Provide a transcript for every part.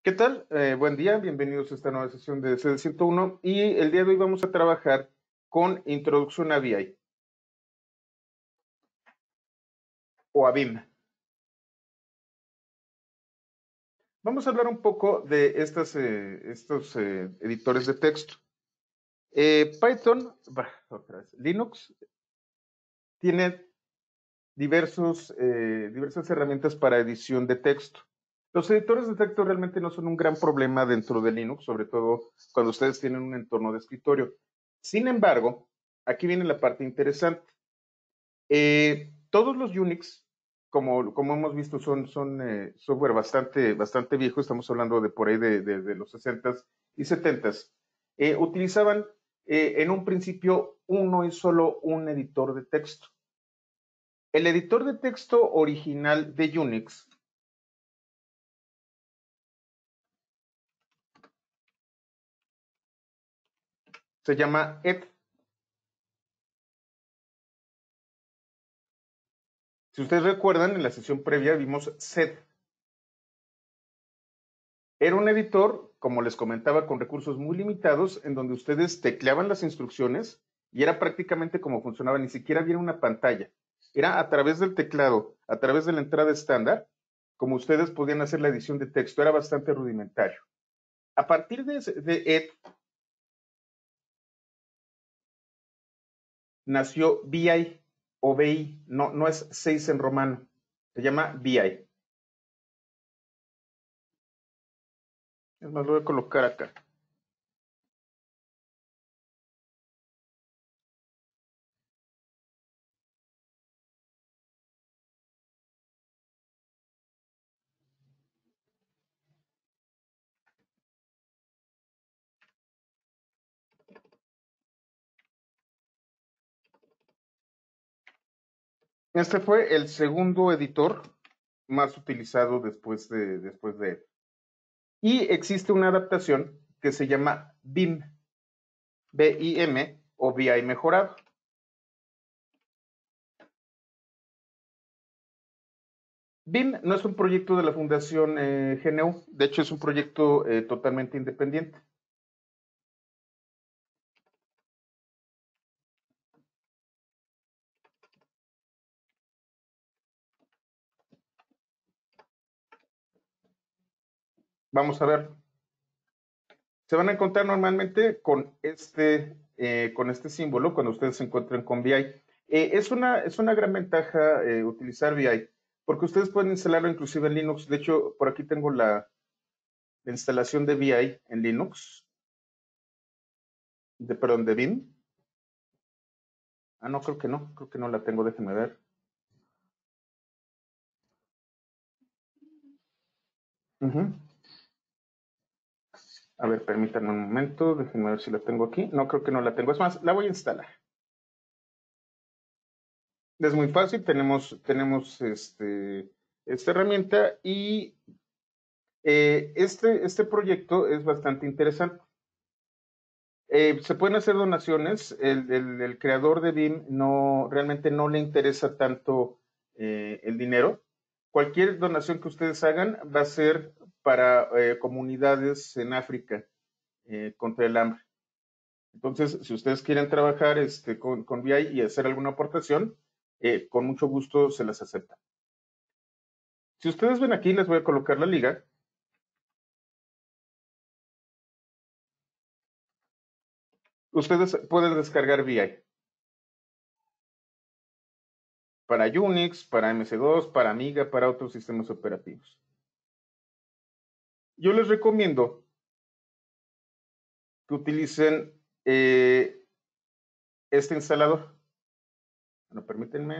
¿Qué tal? Buen día, bienvenidos a esta nueva sesión de CD 101 y el día de hoy vamos a trabajar con Introducción a BI o a BIM. Vamos a hablar un poco de estos editores de texto. Python, Linux tiene diversas herramientas para edición de texto. Los editores de texto realmente no son un gran problema dentro de Linux, sobre todo cuando ustedes tienen un entorno de escritorio. Sin embargo, aquí viene la parte interesante. Todos los Unix, como hemos visto, son software bastante viejo, estamos hablando de por ahí de los 60s y 70s. Utilizaban en un principio uno y solo un editor de texto. El editor de texto original de Unix se llama ed. Si ustedes recuerdan, en la sesión previa vimos sed. Era un editor, como les comentaba, con recursos muy limitados, en donde ustedes tecleaban las instrucciones y era prácticamente como funcionaba, ni siquiera había una pantalla. Era a través del teclado, a través de la entrada estándar, como ustedes podían hacer la edición de texto, era bastante rudimentario. A partir de Ed, nació BI o BI, no es 6 en romano, se llama BI. Es más, lo voy a colocar acá. Este fue el segundo editor más utilizado después de Ed. Y existe una adaptación que se llama BIM, BIM o BI mejorado. BIM no es un proyecto de la Fundación GNU, de hecho es un proyecto totalmente independiente. Vamos a ver. Se van a encontrar normalmente con este símbolo cuando ustedes se encuentren con BI. Es una gran ventaja utilizar BI, porque ustedes pueden instalarlo inclusive en Linux. De hecho, por aquí tengo la instalación de BI en Linux, perdón, de BIM. Ah, no, creo que no la tengo, déjenme ver. Ujú. A ver, permítanme un momento, déjenme ver si la tengo aquí. No, creo que no la tengo. Es más, la voy a instalar. Es muy fácil, tenemos esta herramienta y este proyecto es bastante interesante. Se pueden hacer donaciones. El creador de BIM realmente no le interesa tanto el dinero. Cualquier donación que ustedes hagan va a ser para comunidades en África contra el hambre. Entonces, si ustedes quieren trabajar con BI y hacer alguna aportación, con mucho gusto se las acepta. Si ustedes ven aquí, les voy a colocar la liga. Ustedes pueden descargar BI para Unix, para MS2, para Amiga, para otros sistemas operativos. Yo les recomiendo que utilicen este instalador. Bueno, permítanme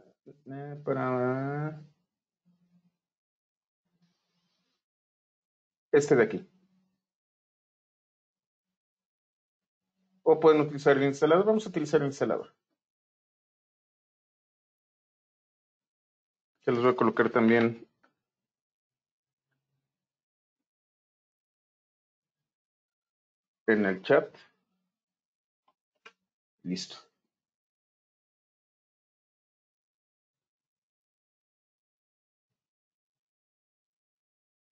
para este de aquí. O pueden utilizar el instalador. Vamos a utilizar el instalador. Se los voy a colocar también en el chat. Listo.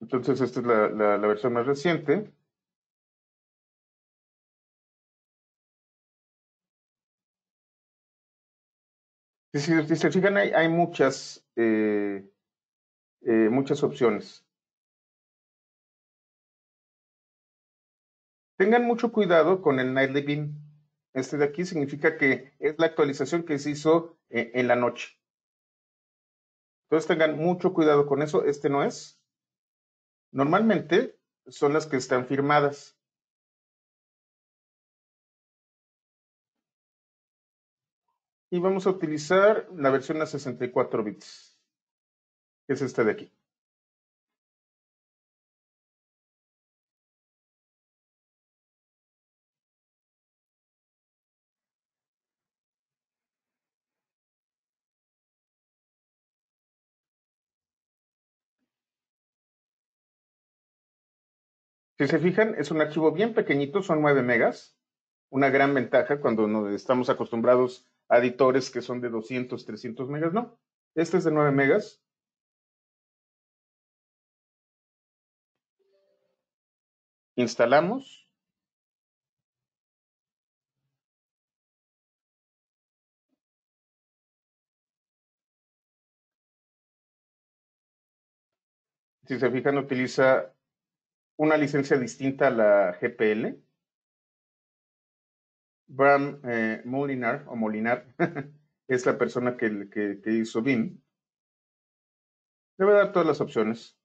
Entonces, esta es la versión más reciente. Si se fijan, hay muchas opciones. Tengan mucho cuidado con el Nightly Beam. Este de aquí significa que es la actualización que se hizo en la noche. Entonces tengan mucho cuidado con eso. Este no es. Normalmente son las que están firmadas. Y vamos a utilizar la versión a 64 bits, que es esta de aquí. Si se fijan, es un archivo bien pequeñito, son 9 megas. Una gran ventaja cuando no estamos acostumbrados a editores que son de 200, 300 megas, no. Este es de 9 megas. Instalamos. Si se fijan, utiliza una licencia distinta a la GPL. Bram Molinar, o Molinar, es la persona que hizo BIM. Le voy a dar todas las opciones.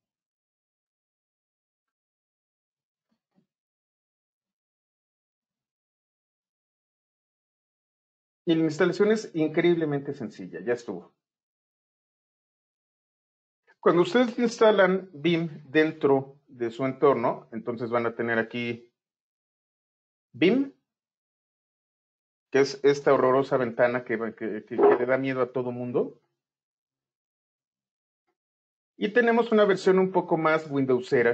Y la instalación es increíblemente sencilla, ya estuvo. Cuando ustedes instalan BIM dentro de su entorno, entonces van a tener aquí BIM, que es esta horrorosa ventana que le da miedo a todo mundo. Y tenemos una versión un poco más Windowsera,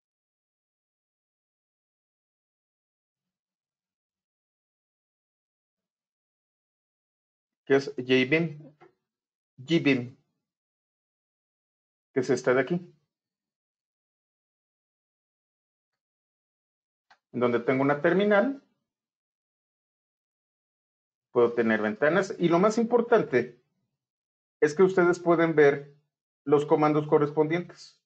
que es JBIM, GBIM, que es esta de aquí, en donde tengo una terminal, puedo tener ventanas, y lo más importante es que ustedes pueden ver los comandos correspondientes.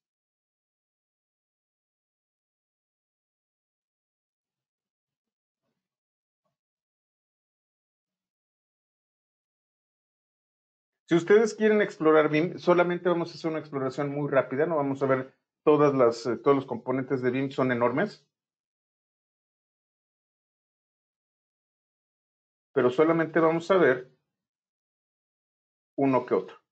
Si ustedes quieren explorar BIM, solamente vamos a hacer una exploración muy rápida, no vamos a ver todos los componentes de BIM, son enormes, pero solamente vamos a ver uno que otro.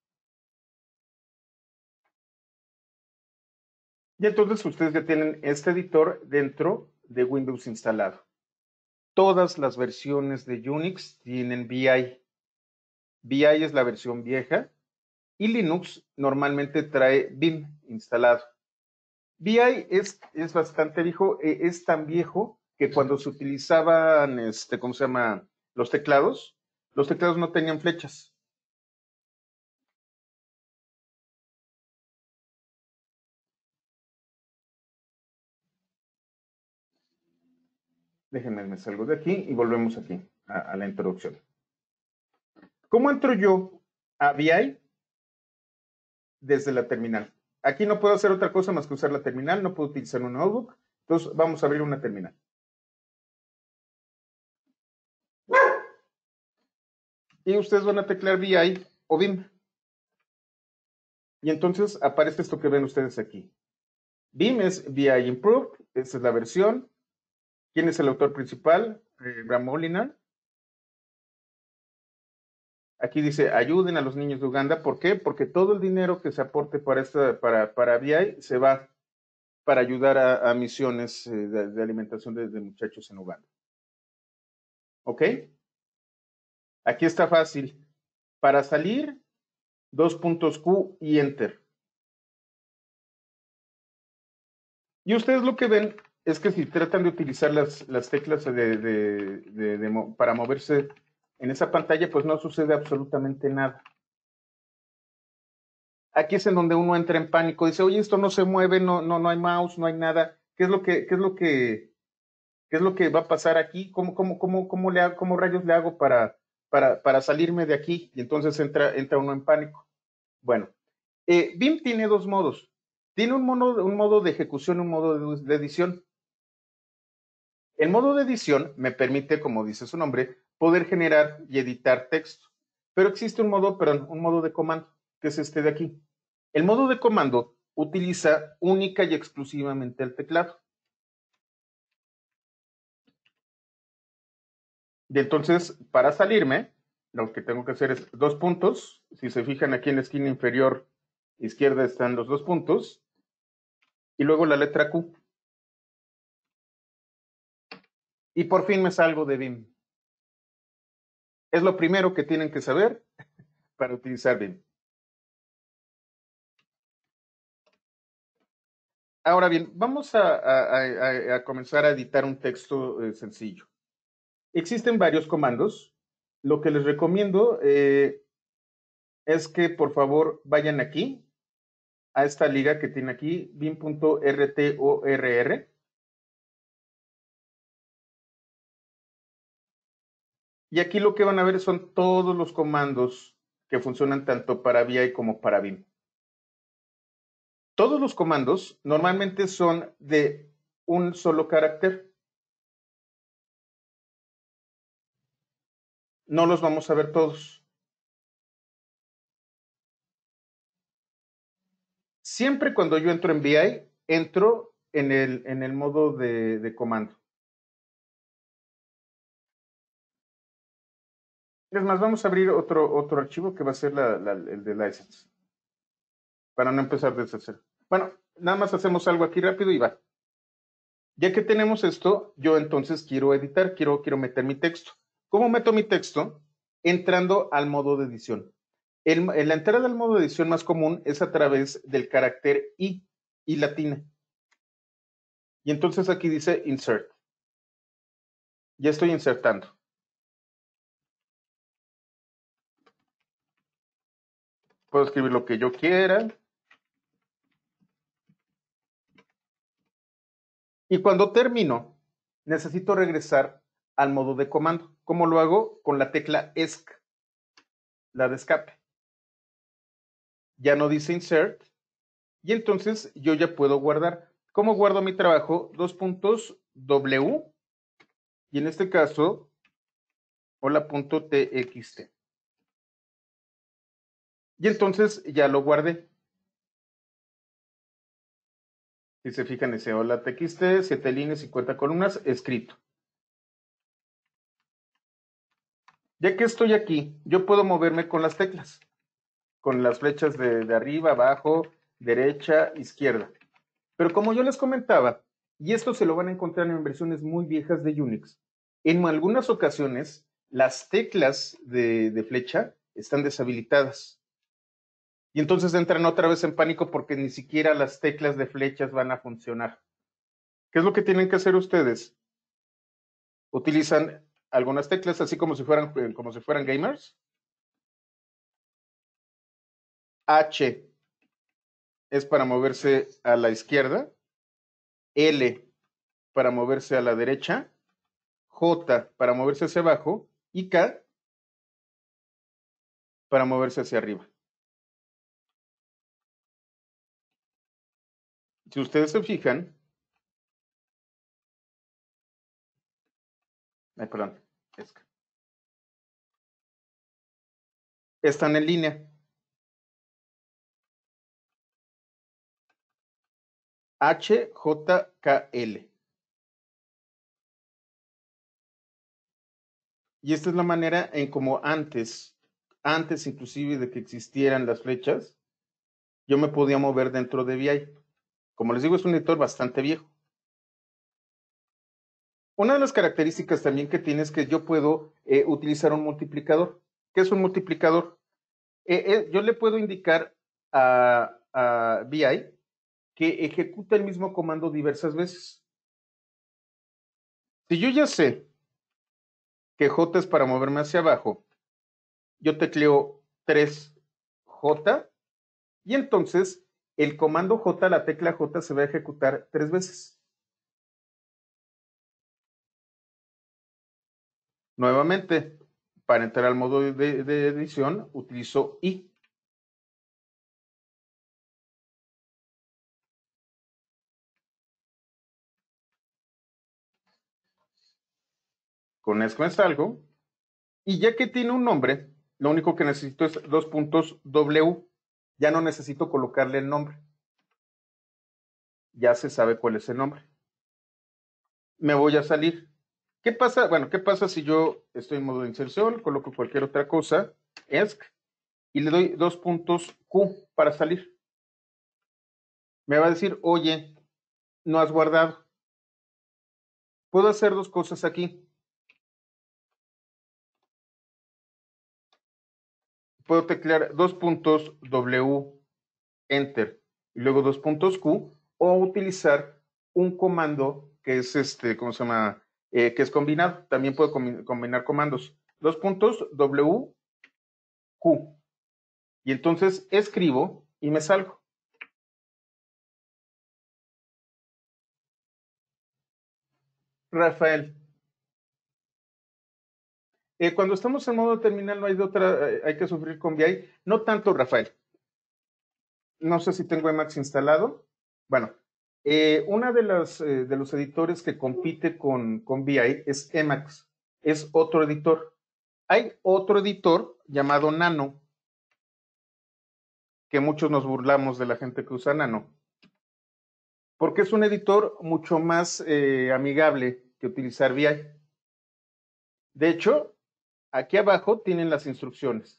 Y entonces ustedes ya tienen este editor dentro de Windows instalado. Todas las versiones de Unix tienen VI. VI es la versión vieja y Linux normalmente trae BIM instalado. VI es bastante viejo, es tan viejo que cuando se utilizaban, ¿cómo se llama? Los teclados no tenían flechas. Déjenme, me salgo de aquí y volvemos aquí a la introducción. ¿Cómo entro yo a VI? Desde la terminal. Aquí no puedo hacer otra cosa más que usar la terminal, no puedo utilizar un notebook. Entonces vamos a abrir una terminal. Y ustedes van a teclear VI o BIM. Y entonces aparece esto que ven ustedes aquí. BIM es VI Improved, esta es la versión. ¿Quién es el autor principal? Bram Molinar. Aquí dice, ayuden a los niños de Uganda. ¿Por qué? Porque todo el dinero que se aporte para VI se va para ayudar a misiones de alimentación de muchachos en Uganda. ¿Ok? Aquí está fácil. Para salir, dos puntos Q y Enter. Y ustedes lo que ven es que si tratan de utilizar las teclas para moverse en esa pantalla, pues no sucede absolutamente nada. Aquí es en donde uno entra en pánico, dice, oye, esto no se mueve, no hay mouse, no hay nada. ¿Qué es lo que va a pasar aquí? ¿Cómo rayos le hago para salirme de aquí? Y entonces entra uno en pánico. Bueno, BIM tiene dos modos. Tiene un modo de ejecución y un modo de edición. El modo de edición me permite, como dice su nombre, poder generar y editar texto. Pero existe un modo de comando, que es este de aquí. El modo de comando utiliza única y exclusivamente el teclado. Y entonces, para salirme, lo que tengo que hacer es dos puntos. Si se fijan aquí en la esquina inferior izquierda están los dos puntos. Y luego la letra Q. Y por fin me salgo de BIM. Es lo primero que tienen que saber para utilizar BIM. Ahora bien, vamos a comenzar a editar un texto sencillo. Existen varios comandos. Lo que les recomiendo es que por favor vayan aquí, a esta liga que tiene aquí, bim.rtorr. Y aquí lo que van a ver son todos los comandos que funcionan tanto para VI como para BIM. Todos los comandos normalmente son de un solo carácter. No los vamos a ver todos. Siempre cuando yo entro en VI, entro en el modo de comando. Es más, vamos a abrir otro archivo que va a ser el de license, para no empezar desde cero. Bueno, nada más hacemos algo aquí rápido y va. Ya que tenemos esto, yo entonces quiero editar, quiero meter mi texto. ¿Cómo meto mi texto? Entrando al modo de edición. La entrada al modo de edición más común es a través del carácter I latina. Y entonces aquí dice insert. Ya estoy insertando. Puedo escribir lo que yo quiera. Y cuando termino, necesito regresar al modo de comando. ¿Cómo lo hago? Con la tecla ESC, la de escape. Ya no dice insert. Y entonces yo ya puedo guardar. ¿Cómo guardo mi trabajo? Dos puntos W. Y en este caso, hola.txt. Y entonces ya lo guardé. Si se fijan, ese hola txt, 7 líneas, 50 columnas, escrito. Ya que estoy aquí, yo puedo moverme con las teclas, con las flechas de arriba, abajo, derecha, izquierda. Pero como yo les comentaba, y esto se lo van a encontrar en versiones muy viejas de Unix, en algunas ocasiones las teclas de flecha están deshabilitadas. Y entonces entran otra vez en pánico porque ni siquiera las teclas de flechas van a funcionar. ¿Qué es lo que tienen que hacer ustedes? Utilizan algunas teclas así como si fueran gamers. H es para moverse a la izquierda, L para moverse a la derecha, J para moverse hacia abajo y K para moverse hacia arriba. Si ustedes se fijan, perdón, están en línea. HJKL. Y esta es la manera en como antes inclusive de que existieran las flechas, yo me podía mover dentro de VI. Como les digo, es un editor bastante viejo. Una de las características también que tiene es que yo puedo utilizar un multiplicador. ¿Qué es un multiplicador? Yo le puedo indicar a VI que ejecuta el mismo comando diversas veces. Si yo ya sé que J es para moverme hacia abajo, yo tecleo 3J Y entonces el comando J, la tecla J, se va a ejecutar 3 veces. Nuevamente, para entrar al modo de edición, utilizo I. Con esto me salgo. Y ya que tiene un nombre, lo único que necesito es dos puntos W. Ya no necesito colocarle el nombre. Ya se sabe cuál es el nombre. Me voy a salir. ¿Qué pasa? Bueno, ¿qué pasa si yo estoy en modo de inserción, coloco cualquier otra cosa, ESC, y le doy dos puntos Q para salir? Me va a decir, oye, no has guardado. Puedo hacer dos cosas aquí. Puedo teclear dos puntos W, Enter, y luego dos puntos Q, o utilizar un comando que es ¿cómo se llama? Que es combinado. También puedo combinar comandos. Dos puntos W, Q. Y entonces escribo y me salgo. Rafael, cuando estamos en modo terminal no hay de otra, hay que sufrir con VI. No tanto, Rafael. No sé si tengo Emacs instalado. Bueno, una de los editores que compite con VI es Emacs. Es otro editor. Hay otro editor llamado Nano, que muchos nos burlamos de la gente que usa Nano, porque es un editor mucho más amigable que utilizar VI. De hecho, aquí abajo tienen las instrucciones.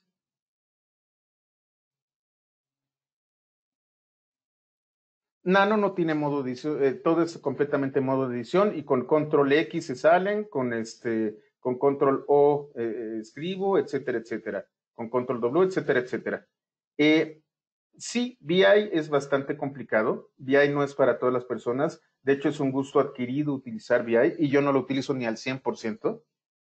Nano no tiene modo de edición, todo es completamente modo de edición y con control X se salen, con control O escribo, etcétera, etcétera, con control W, etcétera, etcétera. Eh, sí, VI es bastante complicado, VI no es para todas las personas, de hecho es un gusto adquirido utilizar VI y yo no lo utilizo ni al 100%.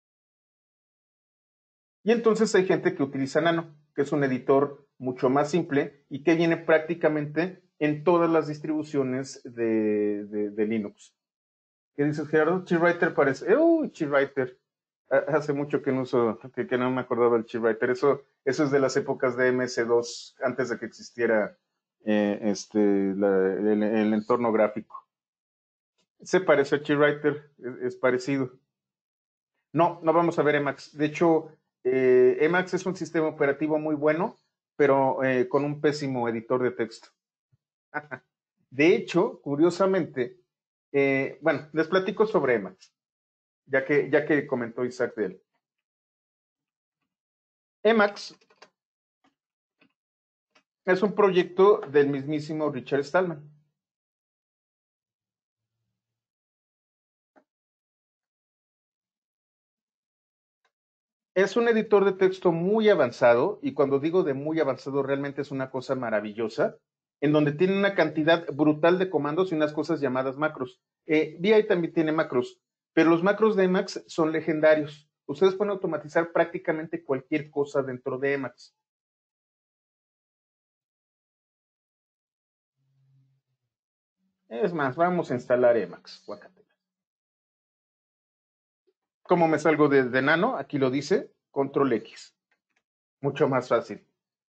Y entonces hay gente que utiliza Nano, que es un editor mucho más simple y que viene prácticamente en todas las distribuciones de Linux. ¿Qué dices, Gerardo? ChillWriter parece. ChillWriter. Hace mucho que no uso, que no me acordaba del ChillWriter. Eso es de las épocas de MS2, antes de que existiera el entorno gráfico. Se parece a ChillWriter, es parecido. No, no vamos a ver Emacs. De hecho, Emacs es un sistema operativo muy bueno, pero con un pésimo editor de texto. De hecho, curiosamente, bueno, les platico sobre Emacs, ya que comentó Isaac de él. Emacs es un proyecto del mismísimo Richard Stallman. Es un editor de texto muy avanzado, y cuando digo de muy avanzado, realmente es una cosa maravillosa, en donde tiene una cantidad brutal de comandos y unas cosas llamadas macros. VI también tiene macros, pero los macros de Emacs son legendarios. Ustedes pueden automatizar prácticamente cualquier cosa dentro de Emacs. Es más, vamos a instalar Emacs. Guácatela. ¿Cómo me salgo de Nano? Aquí lo dice, control X. Mucho más fácil.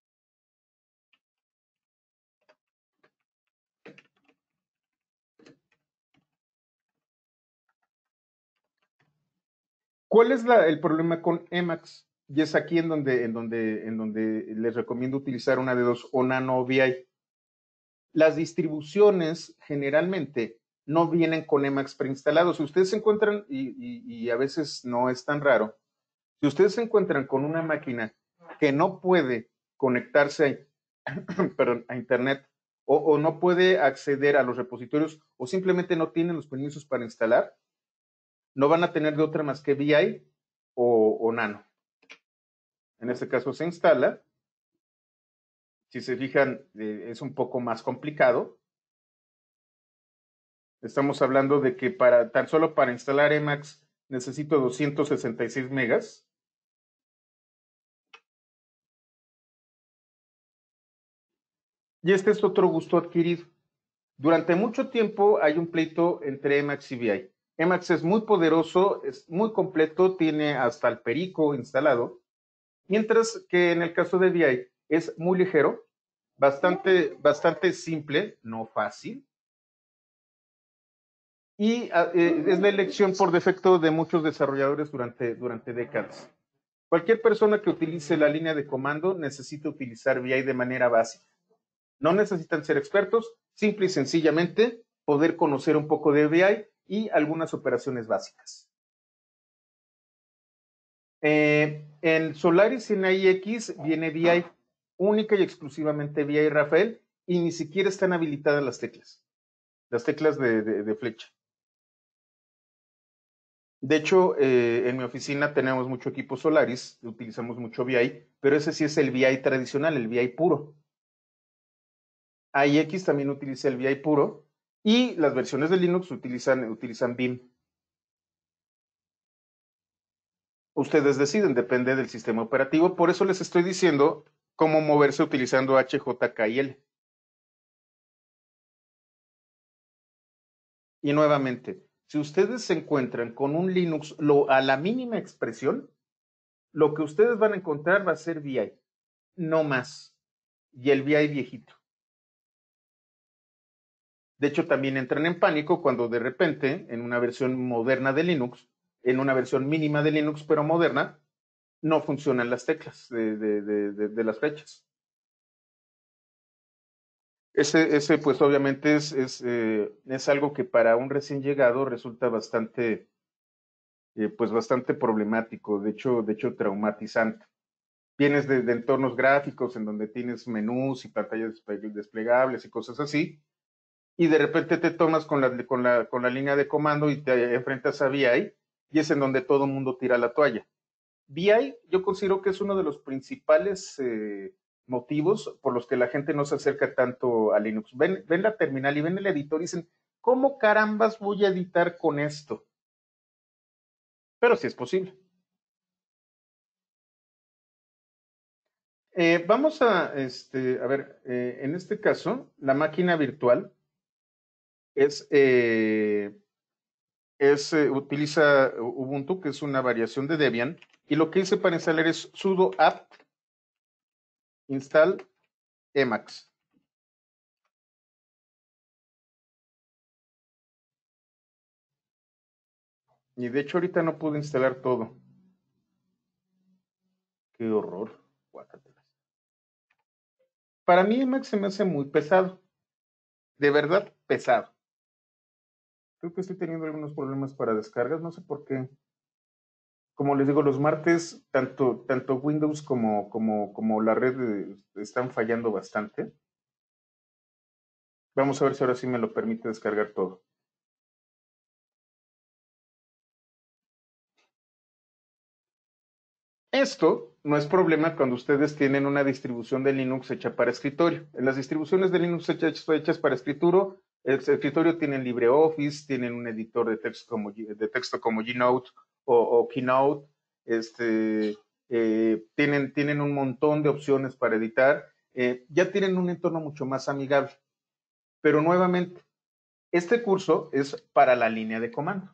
¿Cuál es el problema con Emacs? Y es aquí en donde les recomiendo utilizar una de dos, o Nano o VI. Las distribuciones generalmente no vienen con Emacs preinstalado. Si ustedes se encuentran, y a veces no es tan raro, si ustedes se encuentran con una máquina que no puede conectarse perdón, a Internet o no puede acceder a los repositorios o simplemente no tienen los permisos para instalar, no van a tener de otra más que VI o Nano. En este caso se instala. Si se fijan, es un poco más complicado. Estamos hablando de que tan solo para instalar Emacs necesito 266 megas. Y este es otro gusto adquirido. Durante mucho tiempo hay un pleito entre Emacs y VI. Emacs es muy poderoso, es muy completo, tiene hasta el perico instalado, mientras que en el caso de VI es muy ligero, bastante simple, no fácil, y es la elección por defecto de muchos desarrolladores durante décadas. Cualquier persona que utilice la línea de comando necesita utilizar VI de manera básica. No necesitan ser expertos, simple y sencillamente poder conocer un poco de VI y algunas operaciones básicas. En Solaris y en AIX viene VI, única y exclusivamente VI, Rafael, y ni siquiera están habilitadas las teclas de flecha. De hecho, en mi oficina tenemos mucho equipo Solaris, utilizamos mucho VI, pero ese sí es el VI tradicional, el VI puro. AIX también utiliza el VI puro y las versiones de Linux utilizan Vim. Ustedes deciden, depende del sistema operativo, por eso les estoy diciendo cómo moverse utilizando HJKL. Y nuevamente, si ustedes se encuentran con un Linux a la mínima expresión, lo que ustedes van a encontrar va a ser VI, no más. Y el VI viejito. De hecho, también entran en pánico cuando de repente, en una versión moderna de Linux, en una versión mínima de Linux, pero moderna, no funcionan las teclas de las flechas. Ese pues obviamente es algo que para un recién llegado resulta pues bastante problemático, de hecho traumatizante. Vienes de entornos gráficos en donde tienes menús y pantallas desplegables y cosas así, y de repente te tomas con la línea de comando y te enfrentas a VI, y es en donde todo el mundo tira la toalla. VI yo considero que es uno de los principales motivos por los que la gente no se acerca tanto a Linux. Ven la terminal y ven el editor y dicen, ¿cómo carambas voy a editar con esto? Pero sí es posible. Vamos a ver, en este caso, la máquina virtual utiliza Ubuntu, que es una variación de Debian, y lo que hice para instalar es sudo apt install Emacs. Y de hecho ahorita no pude instalar todo. Qué horror. Guácatelas. Para mí Emacs se me hace muy pesado. De verdad, pesado. Creo que estoy teniendo algunos problemas para descargas, no sé por qué. Como les digo, los martes, tanto Windows como la red están fallando bastante. Vamos a ver si ahora sí me lo permite descargar todo. Esto no es problema cuando ustedes tienen una distribución de Linux hecha para escritorio. En las distribuciones de Linux hechas para escritorio tienen LibreOffice, tienen un editor de texto como Gnote o Keynote, tienen un montón de opciones para editar, ya tienen un entorno mucho más amigable. Pero nuevamente, este curso es para la línea de comando.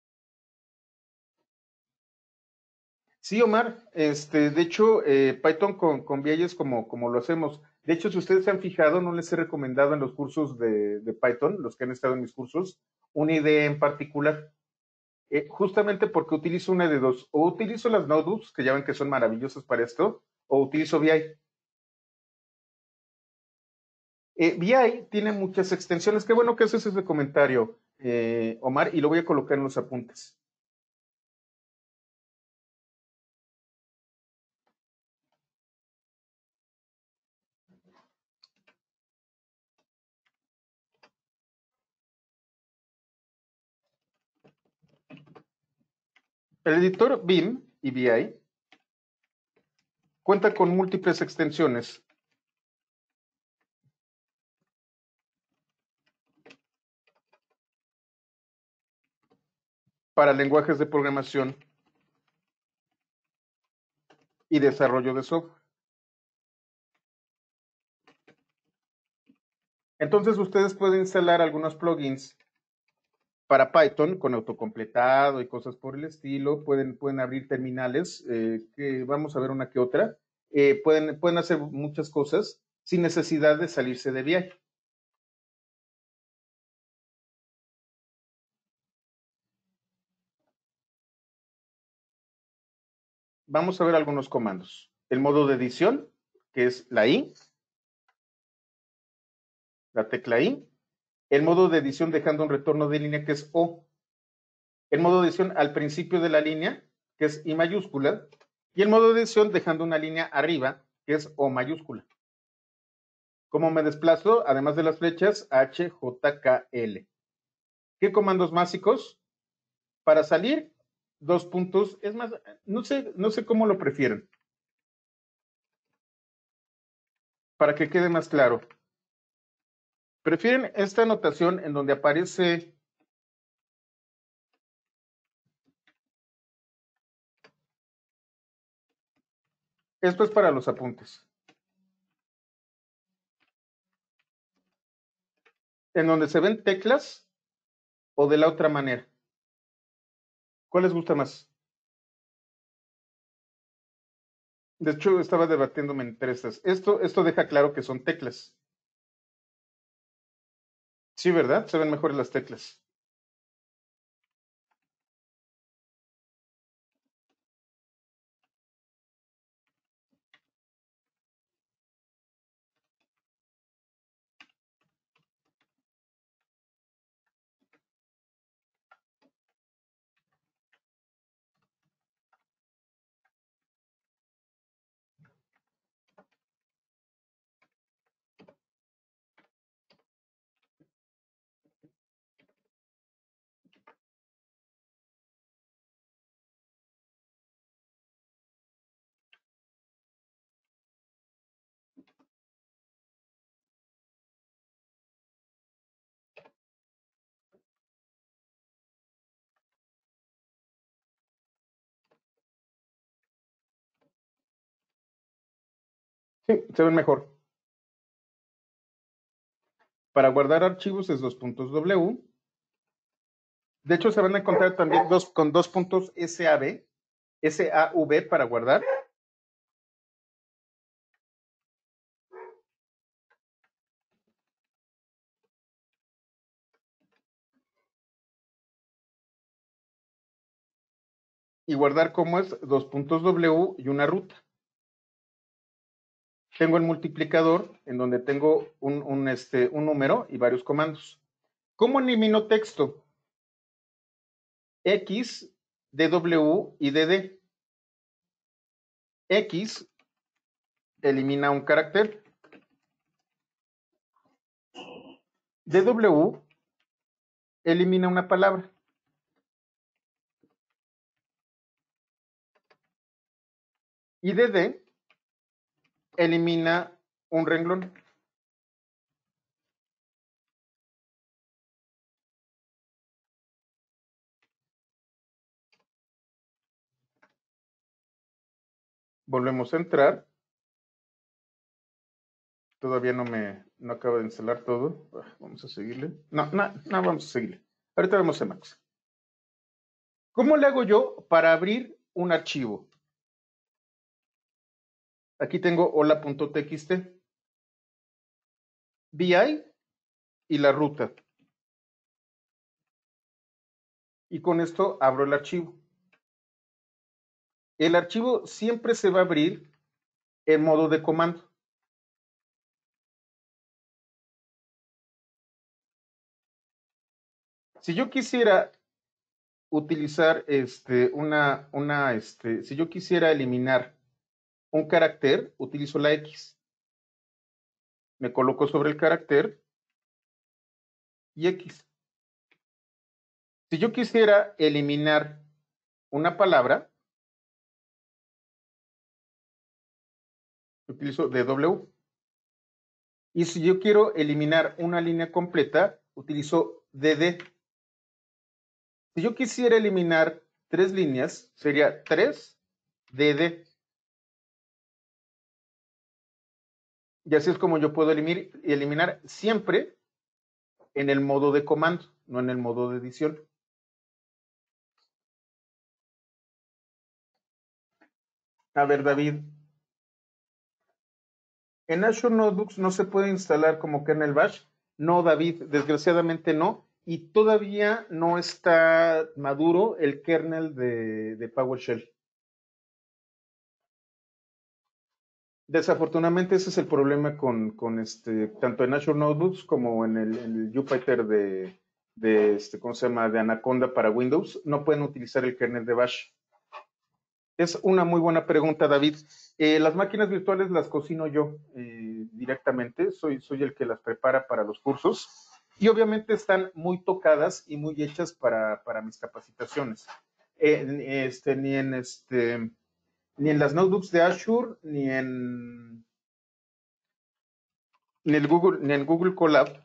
Sí, Omar, de hecho, Python con VI es como lo hacemos. De hecho, si ustedes se han fijado, no les he recomendado en los cursos de Python, los que han estado en mis cursos, una idea en particular. Justamente porque utilizo una de dos. O utilizo las notebooks, que ya ven que son maravillosas para esto, o utilizo VI. VI tiene muchas extensiones. Qué bueno que haces ese comentario, Omar, y lo voy a colocar en los apuntes. El editor Vim y VI cuenta con múltiples extensiones para lenguajes de programación y desarrollo de software. Entonces ustedes pueden instalar algunos plugins para Python con autocompletado y cosas por el estilo. Pueden abrir terminales, que vamos a ver una que otra. Pueden hacer muchas cosas sin necesidad de salirse de VI. Vamos a ver algunos comandos. El modo de edición, que es la I, la tecla I. El modo de edición dejando un retorno de línea, que es O. El modo de edición al principio de la línea, que es I mayúscula. Y el modo de edición dejando una línea arriba, que es O mayúscula. ¿Cómo me desplazo? Además de las flechas, H, J, K, L. ¿Qué comandos básicos? Para salir, dos puntos. Es más, no sé cómo lo prefieren. Para que quede más claro. ¿Prefieren esta anotación en donde aparece esto? Es para los apuntes. En donde se ven teclas o de la otra manera. ¿Cuál les gusta más? De hecho, estaba debatiéndome entre estas. Esto deja claro que son teclas. Sí, ¿verdad? Se ven mejores las teclas. Sí, se ven mejor. Para guardar archivos es dos puntos W. De hecho, se van a encontrar también con dos puntos SAV, SAV para guardar. Y guardar como es dos puntos W y una ruta. Tengo el multiplicador en donde tengo un número y varios comandos. ¿Cómo elimino texto? X, DW y DD. X elimina un carácter. DW elimina una palabra. Y DD elimina un renglón. Volvemos a entrar. Todavía no acaba de instalar todo. Vamos a seguirle. No, vamos a seguirle. Ahorita vemos Emacs. ¿Cómo le hago yo para abrir un archivo? Aquí tengo hola.txt, VI y la ruta. Y con esto abro el archivo. El archivo siempre se va a abrir en modo de comando. Si yo quisiera utilizar si yo quisiera eliminar un carácter, utilizo la X. Me coloco sobre el carácter y X. Si yo quisiera eliminar una palabra, utilizo DW. Y si yo quiero eliminar una línea completa, utilizo DD. Si yo quisiera eliminar tres líneas, sería 3DD. Y así es como yo puedo eliminar siempre en el modo de comando, no en el modo de edición. A ver, David, en Azure Notebooks no se puede instalar como kernel bash. No, David, desgraciadamente no. Y todavía no está maduro el kernel de PowerShell. Desafortunadamente ese es el problema con tanto en Azure Notebooks como en el Jupyter ¿cómo se llama? De Anaconda para Windows. No pueden utilizar el kernel de bash. Es una muy buena pregunta, David. Las máquinas virtuales las cocino yo directamente, soy el que las prepara para los cursos y obviamente están muy tocadas y muy hechas para mis capacitaciones. Ni en las notebooks de Azure, ni en Google Colab,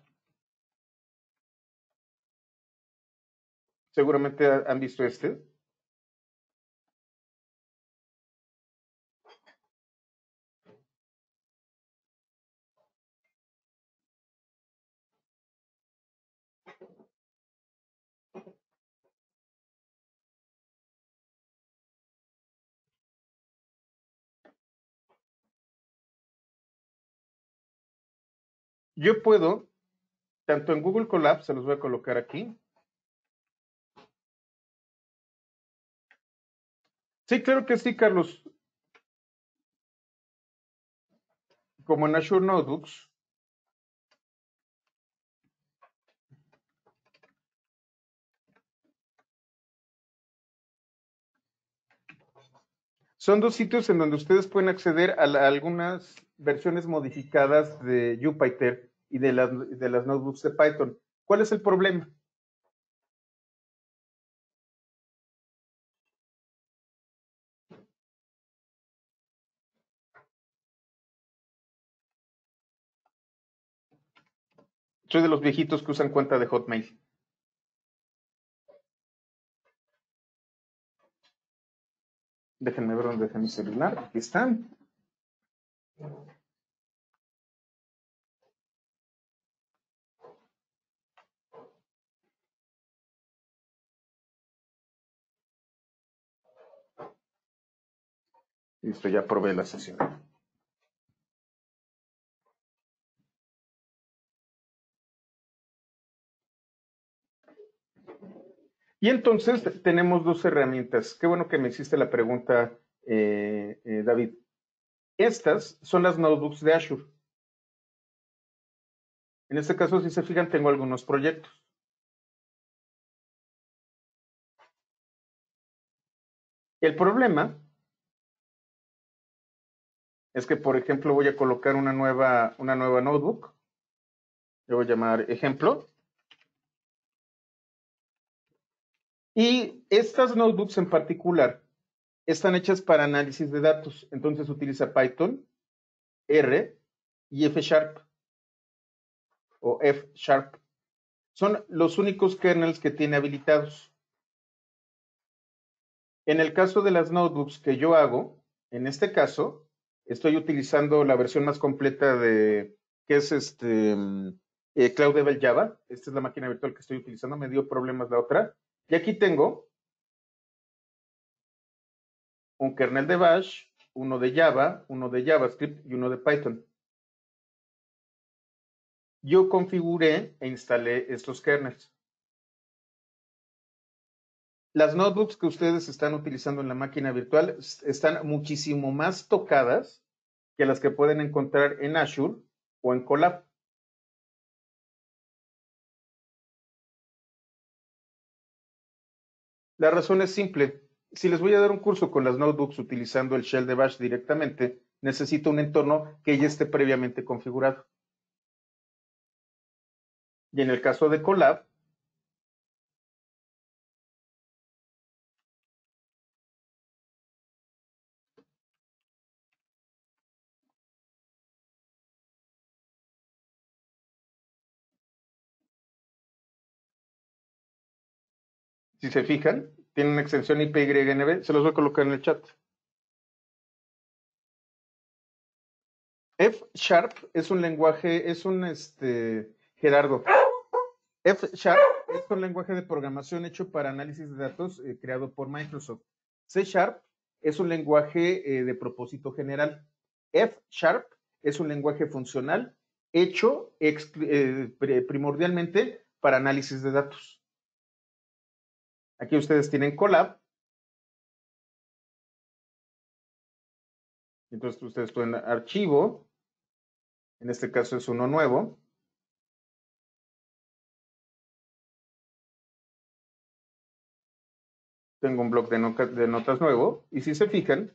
seguramente han visto este. Yo puedo, tanto en Google Colab, se los voy a colocar aquí. Sí, claro que sí, Carlos. Como en Azure Notebooks, son dos sitios en donde ustedes pueden acceder a algunas versiones modificadas de Jupyter y de las notebooks de Python. ¿Cuál es el problema? Soy de los viejitos que usan cuenta de Hotmail. Déjenme ver dónde dejé mi celular. Aquí están. Listo, ya probé la sesión. Y entonces tenemos dos herramientas. Qué bueno que me hiciste la pregunta, David. Estas son las notebooks de Azure. En este caso, si se fijan, tengo algunos proyectos. El problema es que, por ejemplo, voy a colocar una nueva notebook. Le voy a llamar ejemplo. Y estas notebooks en particular están hechas para análisis de datos. Entonces utiliza Python, R y F Sharp o F Sharp. Son los únicos kernels que tiene habilitados. En el caso de las notebooks que yo hago, en este caso, estoy utilizando la versión más completa que es CloudDevel Java. Esta es la máquina virtual que estoy utilizando. Me dio problemas la otra. Y aquí tengo un kernel de Bash, uno de Java, uno de JavaScript y uno de Python. Yo configuré e instalé estos kernels. Las notebooks que ustedes están utilizando en la máquina virtual están muchísimo más tocadas que las que pueden encontrar en Azure o en Colab. La razón es simple. Si les voy a dar un curso con las notebooks utilizando el shell de Bash directamente, necesito un entorno que ya esté previamente configurado. Y en el caso de Colab, si se fijan, tiene una extensión IPYNB, se los voy a colocar en el chat. F Sharp es un lenguaje, Gerardo, F Sharp es un lenguaje de programación hecho para análisis de datos creado por Microsoft. C Sharp es un lenguaje de propósito general. F Sharp es un lenguaje funcional hecho primordialmente para análisis de datos. Aquí ustedes tienen Colab. Entonces ustedes pueden archivo. En este caso es uno nuevo. Tengo un bloc de notas nuevo. Y si se fijan,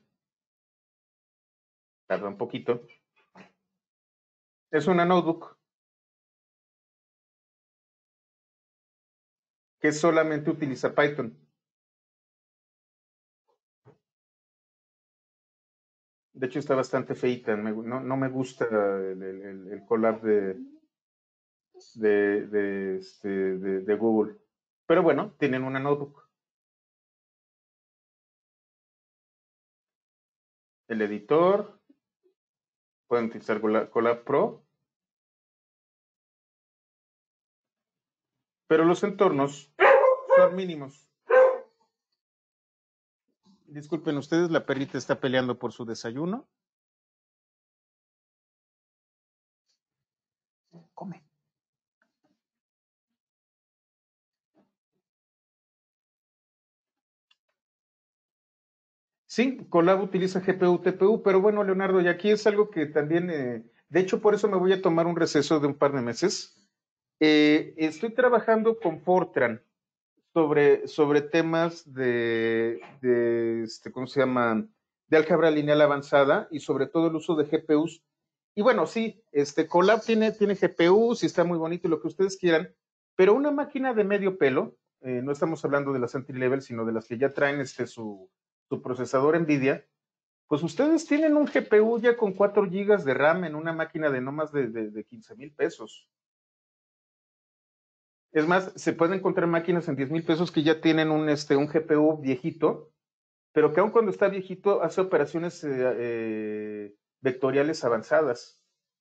tarda un poquito. Es una notebook que solamente utiliza Python. De hecho, está bastante feita. No me gusta el collab de Google. Pero bueno, tienen una notebook. El editor, pueden utilizar Colab Pro. Pero los entornos son mínimos. Disculpen ustedes, la perrita está peleando por su desayuno. Come. Sí, Colab utiliza GPU, TPU, pero bueno, Leonardo, y aquí es algo que también, de hecho, por eso me voy a tomar un receso de un par de meses. Estoy trabajando con Fortran sobre temas ¿cómo se llama? De álgebra lineal avanzada y sobre todo el uso de GPUs. Y bueno, sí, Colab tiene GPUs y está muy bonito y lo que ustedes quieran, pero una máquina de medio pelo, no estamos hablando de las entry-level, sino de las que ya traen su procesador NVIDIA, pues ustedes tienen un GPU ya con 4 GB de RAM en una máquina de no más de 15,000 pesos. Es más, se pueden encontrar máquinas en 10,000 pesos que ya tienen un GPU viejito, pero que aun cuando está viejito hace operaciones vectoriales avanzadas.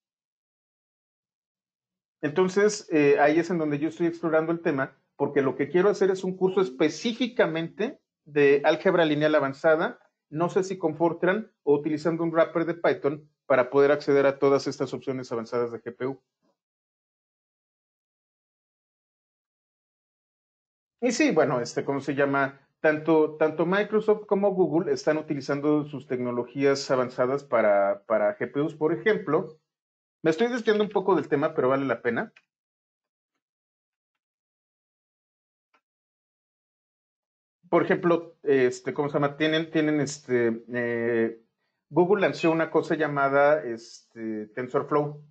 Entonces, ahí es en donde yo estoy explorando el tema, porque lo que quiero hacer es un curso específicamente de álgebra lineal avanzada, no sé si con Fortran o utilizando un wrapper de Python para poder acceder a todas estas opciones avanzadas de GPU. Y sí, bueno, ¿cómo se llama? Tanto Microsoft como Google están utilizando sus tecnologías avanzadas para GPUs. Por ejemplo, me estoy desviando un poco del tema, pero vale la pena. Por ejemplo, ¿cómo se llama? Google lanzó una cosa llamada TensorFlow,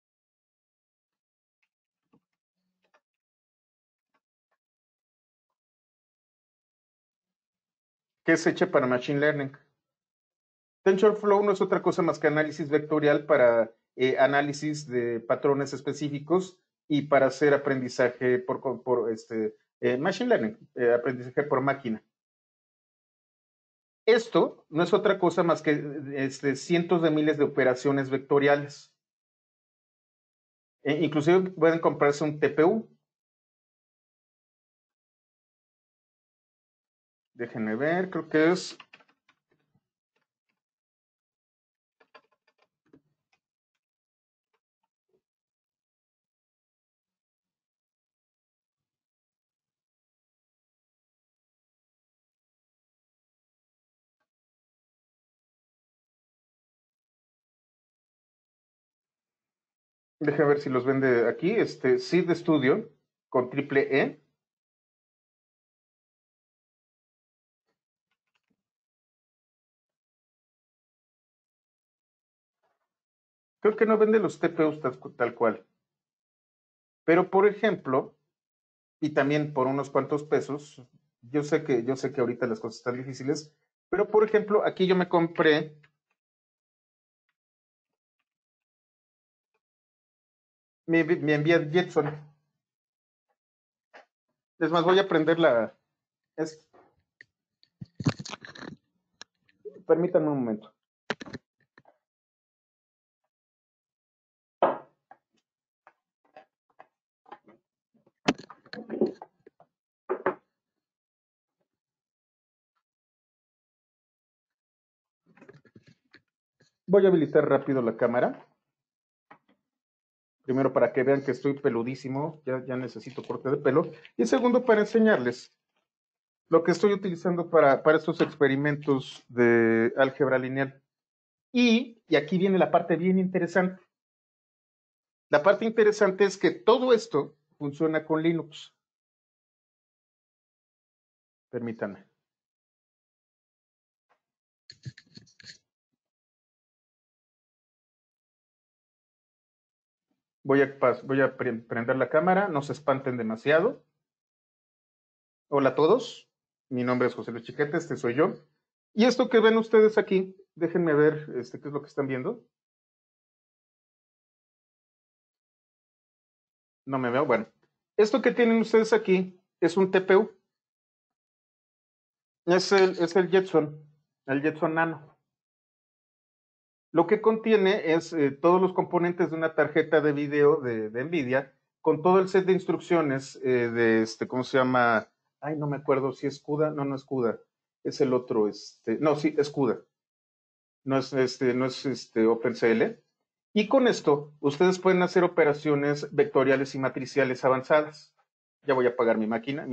que es hecha para Machine Learning. TensorFlow no es otra cosa más que análisis vectorial para análisis de patrones específicos y para hacer aprendizaje por Machine Learning, aprendizaje por máquina. Esto no es otra cosa más que cientos de miles de operaciones vectoriales. Inclusive pueden comprarse un TPU. Déjenme ver, creo que es. Déjenme ver si los vende aquí. Seed Studio con triple E. Creo que no vende los TPUs tal cual. Pero, por ejemplo, y también por unos cuantos pesos, yo sé que ahorita las cosas están difíciles, pero por ejemplo, aquí yo me compré mi envía Jetson. Es más, voy a prender es, permítanme un momento. Voy a habilitar rápido la cámara. Primero para que vean que estoy peludísimo, ya necesito corte de pelo. Y segundo para enseñarles lo que estoy utilizando para estos experimentos de álgebra lineal. Y aquí viene la parte bien interesante. La parte interesante es que todo esto funciona con Linux. Permítanme. Voy a prender la cámara, no se espanten demasiado. Hola a todos, mi nombre es José Luis Chiquete, este soy yo. Y esto que ven ustedes aquí, déjenme ver qué es lo que están viendo. No me veo, bueno. Esto que tienen ustedes aquí es un TPU, es el Jetson Nano. Lo que contiene es todos los componentes de una tarjeta de video de NVIDIA con todo el set de instrucciones ¿cómo se llama? Ay, no me acuerdo si es CUDA, no es CUDA, es el otro, no, sí, es CUDA, no es OpenCL. Y con esto, ustedes pueden hacer operaciones vectoriales y matriciales avanzadas. Ya voy a apagar mi máquina,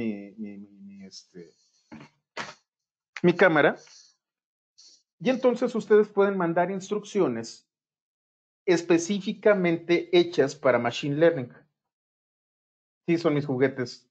mi cámara. Y entonces ustedes pueden mandar instrucciones específicamente hechas para Machine Learning. Sí, son mis juguetes.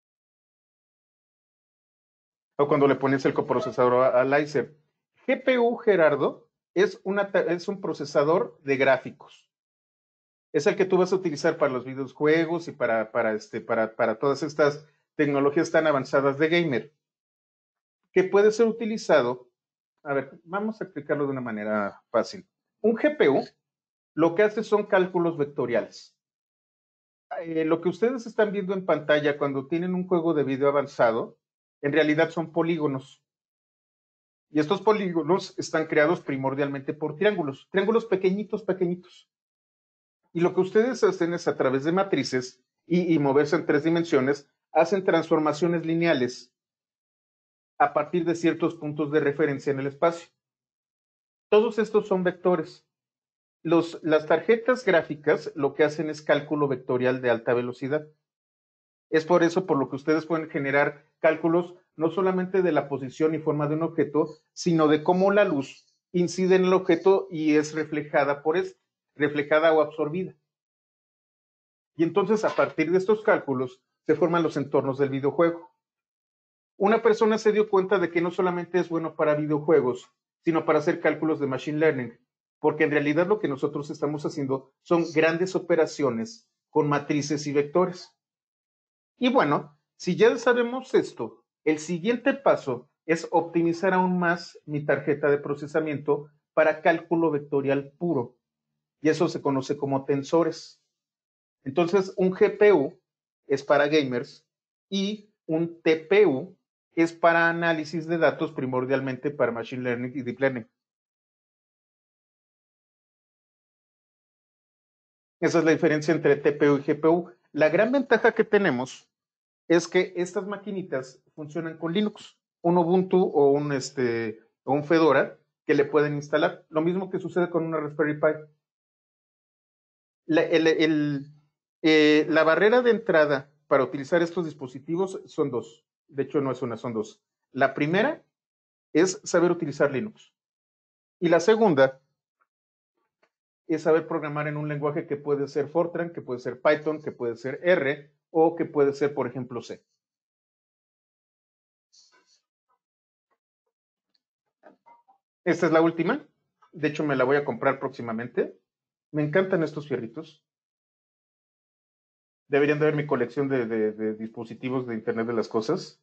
O cuando le pones el coprocesador al Icer. GPU, Gerardo, es un procesador de gráficos. Es el que tú vas a utilizar para los videojuegos y para todas estas tecnologías tan avanzadas de gamer, que puede ser utilizado. A ver, vamos a explicarlo de una manera fácil. Un GPU lo que hace son cálculos vectoriales. Lo que ustedes están viendo en pantalla cuando tienen un juego de video avanzado, en realidad son polígonos. Y estos polígonos están creados primordialmente por triángulos pequeñitos, pequeñitos. Y lo que ustedes hacen es a través de matrices y moverse en 3 dimensiones, hacen transformaciones lineales a partir de ciertos puntos de referencia en el espacio. Todos estos son vectores. Las tarjetas gráficas lo que hacen es cálculo vectorial de alta velocidad. Es por eso por lo que ustedes pueden generar cálculos no solamente de la posición y forma de un objeto, sino de cómo la luz incide en el objeto y es reflejada reflejada o absorbida. Y entonces a partir de estos cálculos se forman los entornos del videojuego. Una persona se dio cuenta de que no solamente es bueno para videojuegos, sino para hacer cálculos de machine learning, porque en realidad lo que nosotros estamos haciendo son grandes operaciones con matrices y vectores. Y bueno, si ya sabemos esto, el siguiente paso es optimizar aún más mi tarjeta de procesamiento para cálculo vectorial puro. Y eso se conoce como tensores. Entonces, un GPU es para gamers y un TPU es para análisis de datos primordialmente para Machine Learning y Deep Learning. Esa es la diferencia entre TPU y GPU. La gran ventaja que tenemos es que estas maquinitas funcionan con Linux, un Ubuntu o un Fedora que le pueden instalar. Lo mismo que sucede con una Raspberry Pi. La barrera de entrada para utilizar estos dispositivos son dos. De hecho, no es una, son dos. La primera es saber utilizar Linux. Y la segunda es saber programar en un lenguaje que puede ser Fortran, que puede ser Python, que puede ser R o que puede ser, por ejemplo, C. Esta es la última. De hecho, me la voy a comprar próximamente. Me encantan estos fierritos. Deberían de ver mi colección de dispositivos de Internet de las Cosas.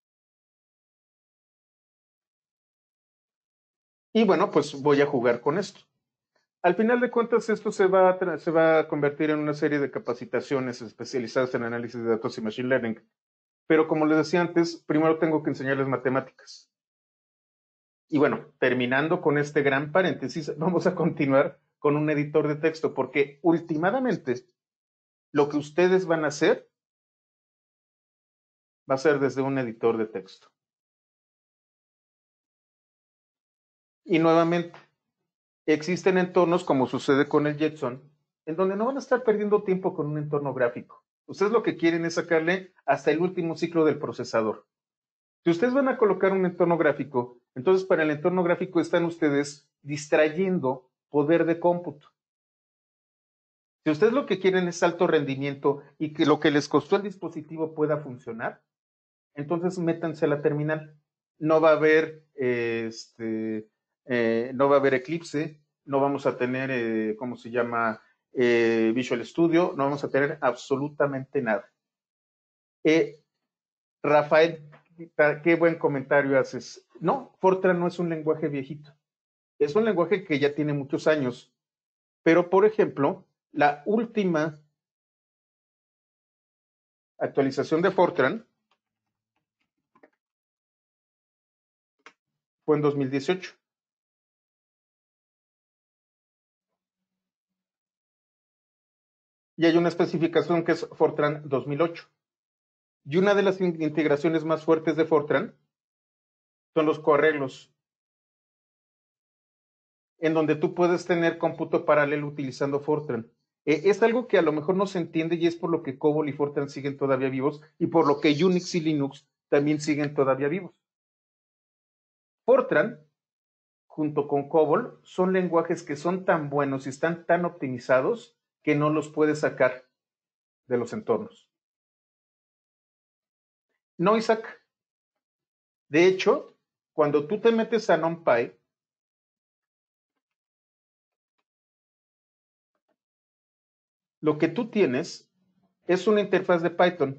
Y bueno, pues voy a jugar con esto. Al final de cuentas, esto se va a convertir en una serie de capacitaciones especializadas en análisis de datos y machine learning. Pero como les decía antes, primero tengo que enseñarles matemáticas. Y bueno, terminando con este gran paréntesis, vamos a continuar con un editor de texto, porque últimamente lo que ustedes van a hacer va a ser desde un editor de texto. Y nuevamente, Existen entornos, como sucede con el Jetson, en donde no van a estar perdiendo tiempo con un entorno gráfico. Ustedes lo que quieren es sacarle hasta el último ciclo del procesador. Si ustedes van a colocar un entorno gráfico, entonces para el entorno gráfico están ustedes distrayendo poder de cómputo. Si ustedes lo que quieren es alto rendimiento y que lo que les costó el dispositivo pueda funcionar, entonces métanse a la terminal. No va a haber, no va a haber Eclipse, no vamos a tener, ¿cómo se llama? Visual Studio, no vamos a tener absolutamente nada. Rafael, qué buen comentario haces. No, Fortran no es un lenguaje viejito. Es un lenguaje que ya tiene muchos años. Pero, por ejemplo, la última actualización de Fortran fue en 2018. Y hay una especificación que es Fortran 2008. Y una de las integraciones más fuertes de Fortran son los coarreglos, en donde tú puedes tener cómputo paralelo utilizando Fortran. Es algo que a lo mejor no se entiende y es por lo que COBOL y Fortran siguen todavía vivos y por lo que Unix y Linux también siguen todavía vivos. Fortran, junto con COBOL, son lenguajes que son tan buenos y están tan optimizados que no los puedes sacar de los entornos. No, Isaac. De hecho, cuando tú te metes a NumPy, lo que tú tienes es una interfaz de Python.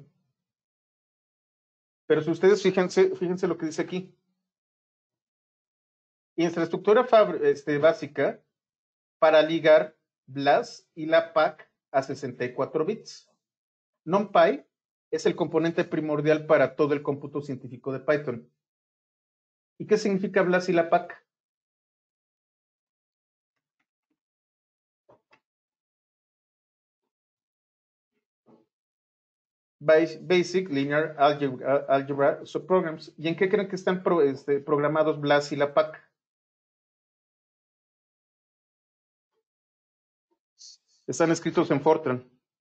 Pero si ustedes fíjense lo que dice aquí. Infraestructura básica para ligar BLAS y la PAC a 64 bits. NumPy es el componente primordial para todo el cómputo científico de Python. ¿Y qué significa BLAS y la PAC? Basic Linear Algebra Subprograms. ¿Y en qué creen que están programados BLAS y la PAC? Están escritos en Fortran.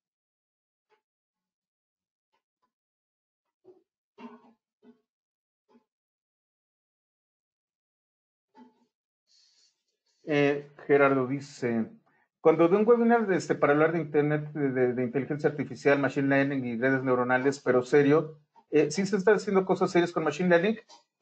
Gerardo dice, cuando de un webinar para hablar de Internet, de inteligencia artificial, machine learning y redes neuronales, pero serio, sí se están haciendo cosas serias con machine learning.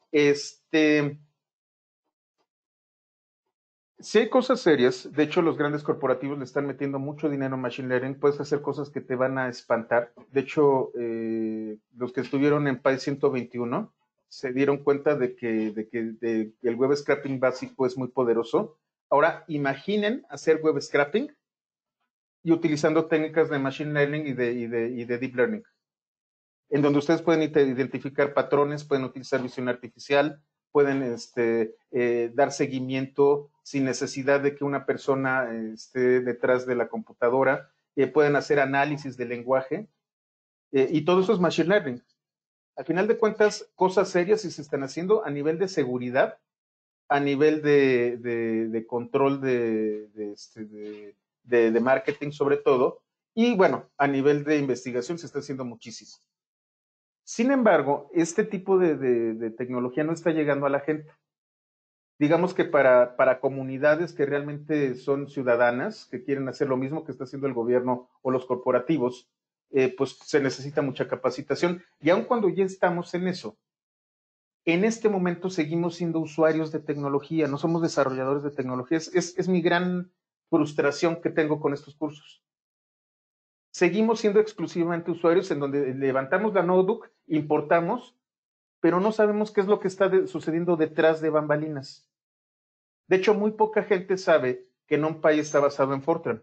Sí hay cosas serias, de hecho los grandes corporativos le están metiendo mucho dinero en machine learning, puedes hacer cosas que te van a espantar. De hecho, los que estuvieron en PI 121 se dieron cuenta de que el web scraping básico es muy poderoso. Ahora, imaginen hacer web scraping y utilizando técnicas de machine learning y de deep learning, en donde ustedes pueden identificar patrones, pueden utilizar visión artificial, pueden dar seguimiento sin necesidad de que una persona esté detrás de la computadora, pueden hacer análisis del lenguaje, y todo eso es machine learning. Al final de cuentas, cosas serias sí se están haciendo a nivel de seguridad, a nivel de control de marketing sobre todo, y bueno, a nivel de investigación se está haciendo muchísimo. Sin embargo, este tipo de tecnología no está llegando a la gente. Digamos que para comunidades que realmente son ciudadanas, que quieren hacer lo mismo que está haciendo el gobierno o los corporativos, pues se necesita mucha capacitación. Y aun cuando ya estamos en eso, en este momento seguimos siendo usuarios de tecnología, no somos desarrolladores de tecnología. Es mi gran frustración que tengo con estos cursos. Seguimos siendo exclusivamente usuarios en donde levantamos la notebook, importamos, pero no sabemos qué es lo que está sucediendo detrás de bambalinas. De hecho, muy poca gente sabe que NumPy está basado en Fortran.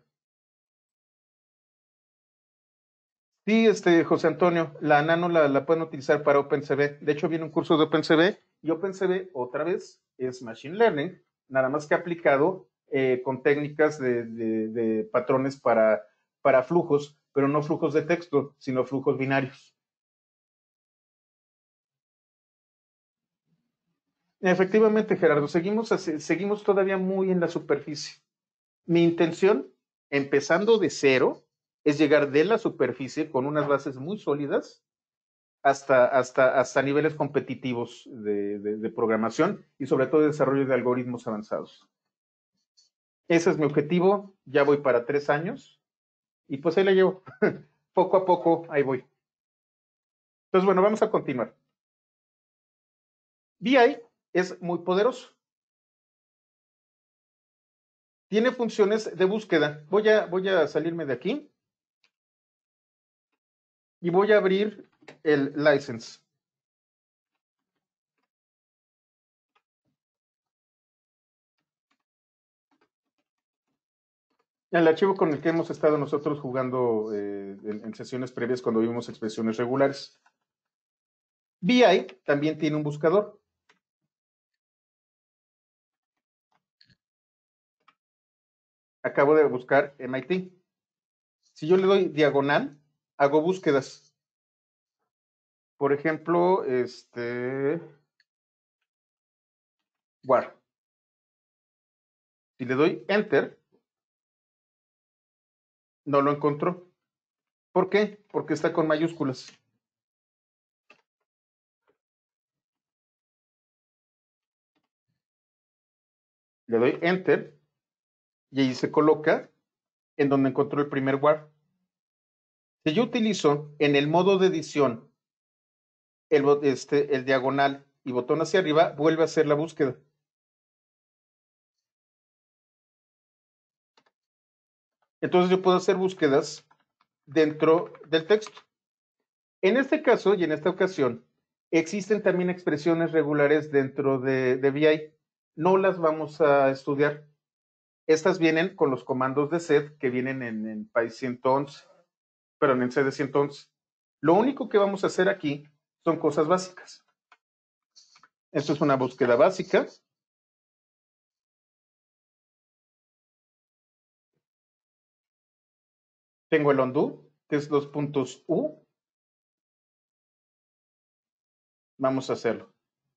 Sí, José Antonio, la Nano la pueden utilizar para OpenCV. De hecho, viene un curso de OpenCV y OpenCV, otra vez, es Machine Learning, nada más que aplicado con técnicas de patrones para flujos, pero no flujos de texto, sino flujos binarios. Efectivamente, Gerardo, seguimos todavía muy en la superficie. Mi intención, empezando de cero, es llegar de la superficie con unas bases muy sólidas hasta niveles competitivos de programación y sobre todo de desarrollo de algoritmos avanzados. Ese es mi objetivo, ya voy para 3 años y pues ahí la llevo. Poco a poco, ahí voy. Entonces, bueno, vamos a continuar. BI es muy poderoso. Tiene funciones de búsqueda. Voy a salirme de aquí y voy a abrir el license. El archivo con el que hemos estado nosotros jugando en sesiones previas cuando vimos expresiones regulares. BI también tiene un buscador. Acabo de buscar MIT. Si yo le doy diagonal, hago búsquedas. Por ejemplo, WAR. Si le doy Enter, no lo encontró. ¿Por qué? Porque está con mayúsculas. Le doy Enter y ahí se coloca en donde encontró el primer WAR. Si yo utilizo en el modo de edición el diagonal y botón hacia arriba, vuelve a hacer la búsqueda. Entonces yo puedo hacer búsquedas dentro del texto. En este caso y en esta ocasión, existen también expresiones regulares dentro de VI. No las vamos a estudiar. Estas vienen con los comandos de sed que vienen en PyTorch 111, perdón, en CD 111. Lo único que vamos a hacer aquí son cosas básicas. Esto es una búsqueda básica. Tengo el undo, que es los puntos U. Vamos a hacerlo.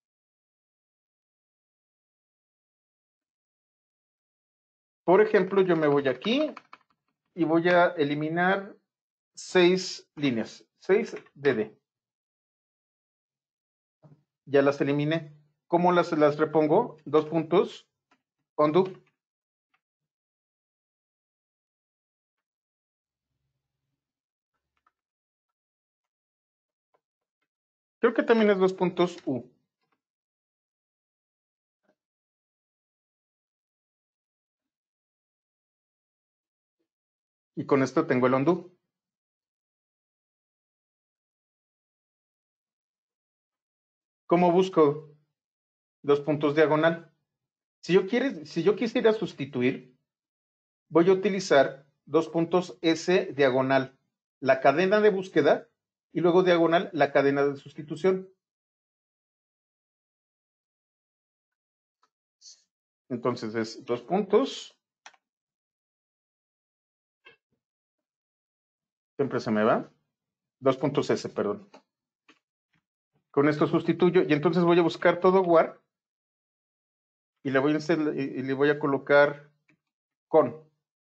Por ejemplo, yo me voy aquí y voy a eliminar 6 líneas, 6 DD. Ya las eliminé. ¿Cómo las repongo? 2 puntos, undo. Creo que también es 2 puntos U. Y con esto tengo el undo. ¿Cómo busco 2 puntos diagonal? Si yo quisiera sustituir, voy a utilizar 2 puntos S diagonal, la cadena de búsqueda, y luego diagonal la cadena de sustitución. Entonces es 2 puntos. Siempre se me va. 2 puntos S, perdón. Con esto sustituyo y entonces voy a buscar todo WAR y le voy a colocar con.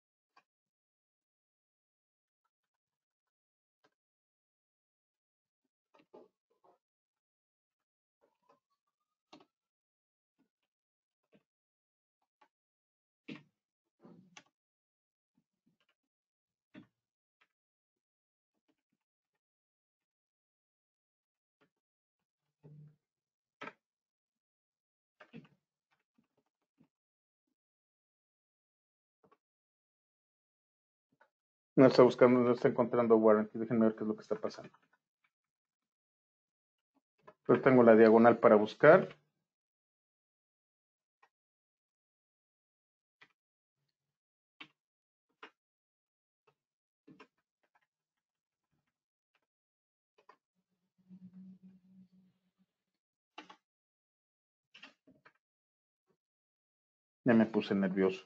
No está buscando, no está encontrando warranty. Déjenme ver qué es lo que está pasando. Entonces tengo la diagonal para buscar. Ya me puse nervioso.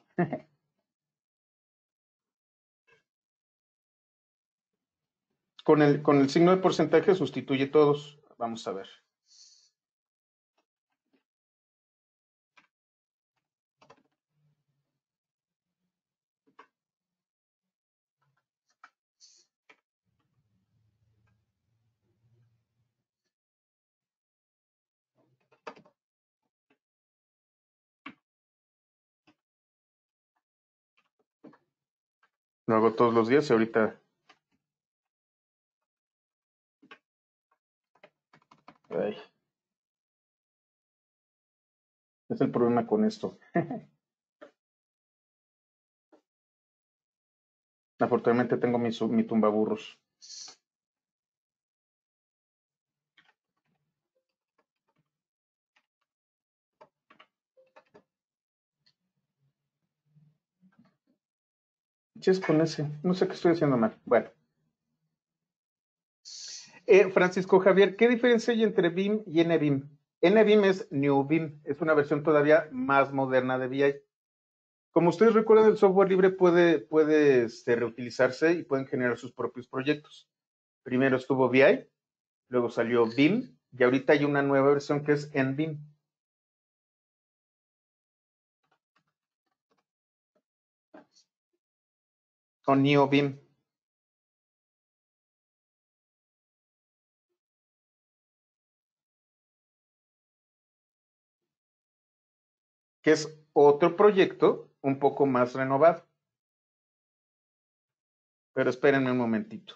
Con el signo de porcentaje sustituye todos. Vamos a ver. Lo hago todos los días y ahorita... Ay, es el problema con esto. Afortunadamente tengo mi tumbaburros. Sí, es con ese. No sé qué estoy haciendo mal. Bueno. Francisco Javier, ¿qué diferencia hay entre BIM y NBIM? NBIM es New BIM, es una versión todavía más moderna de BI. Como ustedes recuerdan, el software libre puede reutilizarse y pueden generar sus propios proyectos. Primero estuvo BI, luego salió BIM y ahorita hay una nueva versión que es NBIM. O NeoBIM, que es otro proyecto un poco más renovado. Pero espérenme un momentito.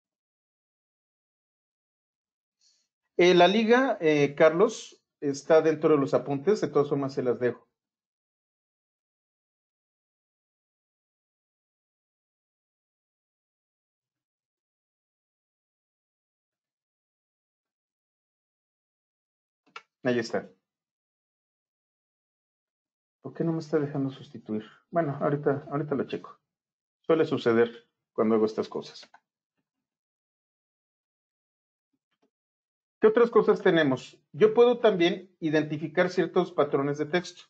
La liga, Carlos, está dentro de los apuntes, de todas formas se las dejo. Ahí está. ¿Por qué no me está dejando sustituir? Bueno, ahorita lo checo. Suele suceder cuando hago estas cosas. ¿Qué otras cosas tenemos? Yo puedo también identificar ciertos patrones de texto.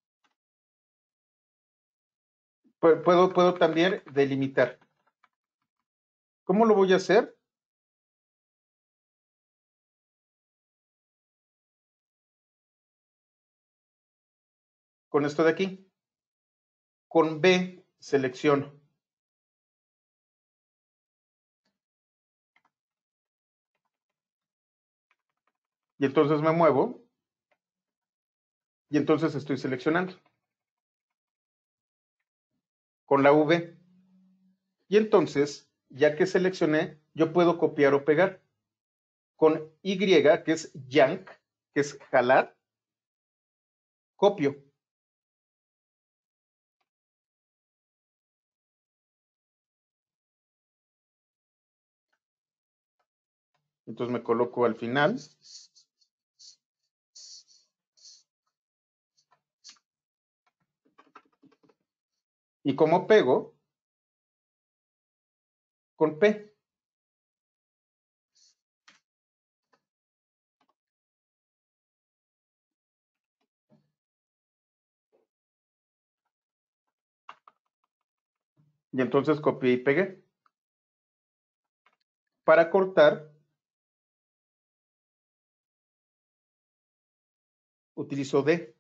Puedo también delimitar. ¿Cómo lo voy a hacer? Con esto de aquí. Con B selecciono. Y entonces me muevo. Y entonces estoy seleccionando. Con la V. Y entonces, ya que seleccioné, yo puedo copiar o pegar. Con Y, que es yank, que es jalar, copio. Entonces me coloco al final. Y como pego, con P. Y entonces copié y pegué. Para cortar, utilizo D.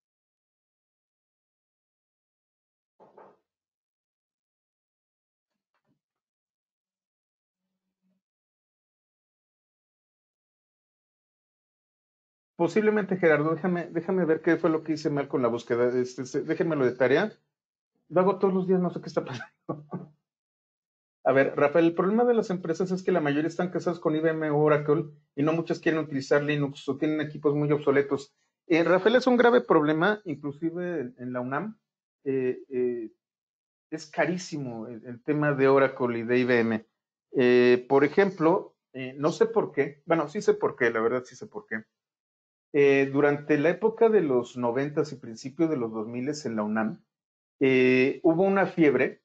Posiblemente, Gerardo, déjame ver qué fue lo que hice mal con la búsqueda. Déjenmelo de tarea. Lo hago todos los días, no sé qué está pasando. A ver, Rafael, el problema de las empresas es que la mayoría están casadas con IBM o Oracle y no muchas quieren utilizar Linux o tienen equipos muy obsoletos. Rafael, es un grave problema, inclusive en la UNAM. Eh, eh, es carísimo el tema de Oracle y de IBM. Por ejemplo, no sé por qué, bueno, sí sé por qué, la verdad sí sé por qué. Durante la época de los 90 y principios de los 2000 en la UNAM, hubo una fiebre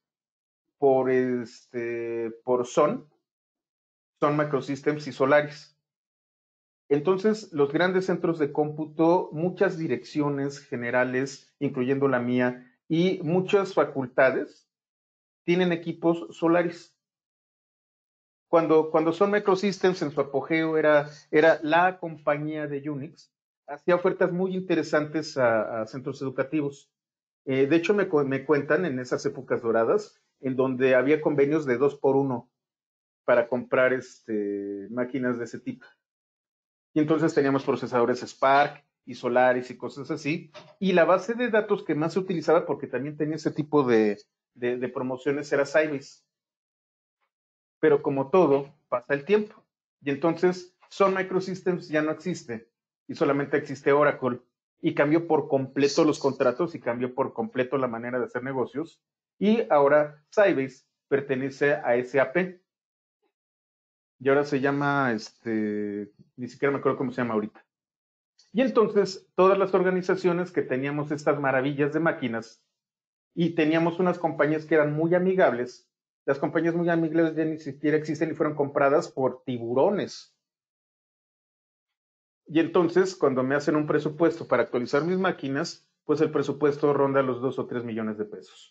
por Sun Microsystems y Solaris. Entonces, los grandes centros de cómputo, muchas direcciones generales, incluyendo la mía, y muchas facultades, tienen equipos Solaris. Cuando Sun Microsystems en su apogeo era la compañía de Unix, hacía ofertas muy interesantes a centros educativos. De hecho, me cuentan en esas épocas doradas, en donde había convenios de 2 por 1 para comprar máquinas de ese tipo. Y entonces teníamos procesadores Spark y Solaris y cosas así. Y la base de datos que más se utilizaba, porque también tenía ese tipo de promociones era Sybase. Pero como todo, pasa el tiempo. Y entonces Sun Microsystems ya no existe y solamente existe Oracle. Y cambió por completo los contratos y cambió por completo la manera de hacer negocios. Y ahora Sybase pertenece a SAP. Y ahora se llama, ni siquiera me acuerdo cómo se llama ahorita. Y entonces todas las organizaciones que teníamos estas maravillas de máquinas y teníamos unas compañías que eran muy amigables, las compañías muy amigables ya ni siquiera existen y fueron compradas por tiburones. Y entonces, cuando me hacen un presupuesto para actualizar mis máquinas, pues el presupuesto ronda los 2 o 3 millones de pesos.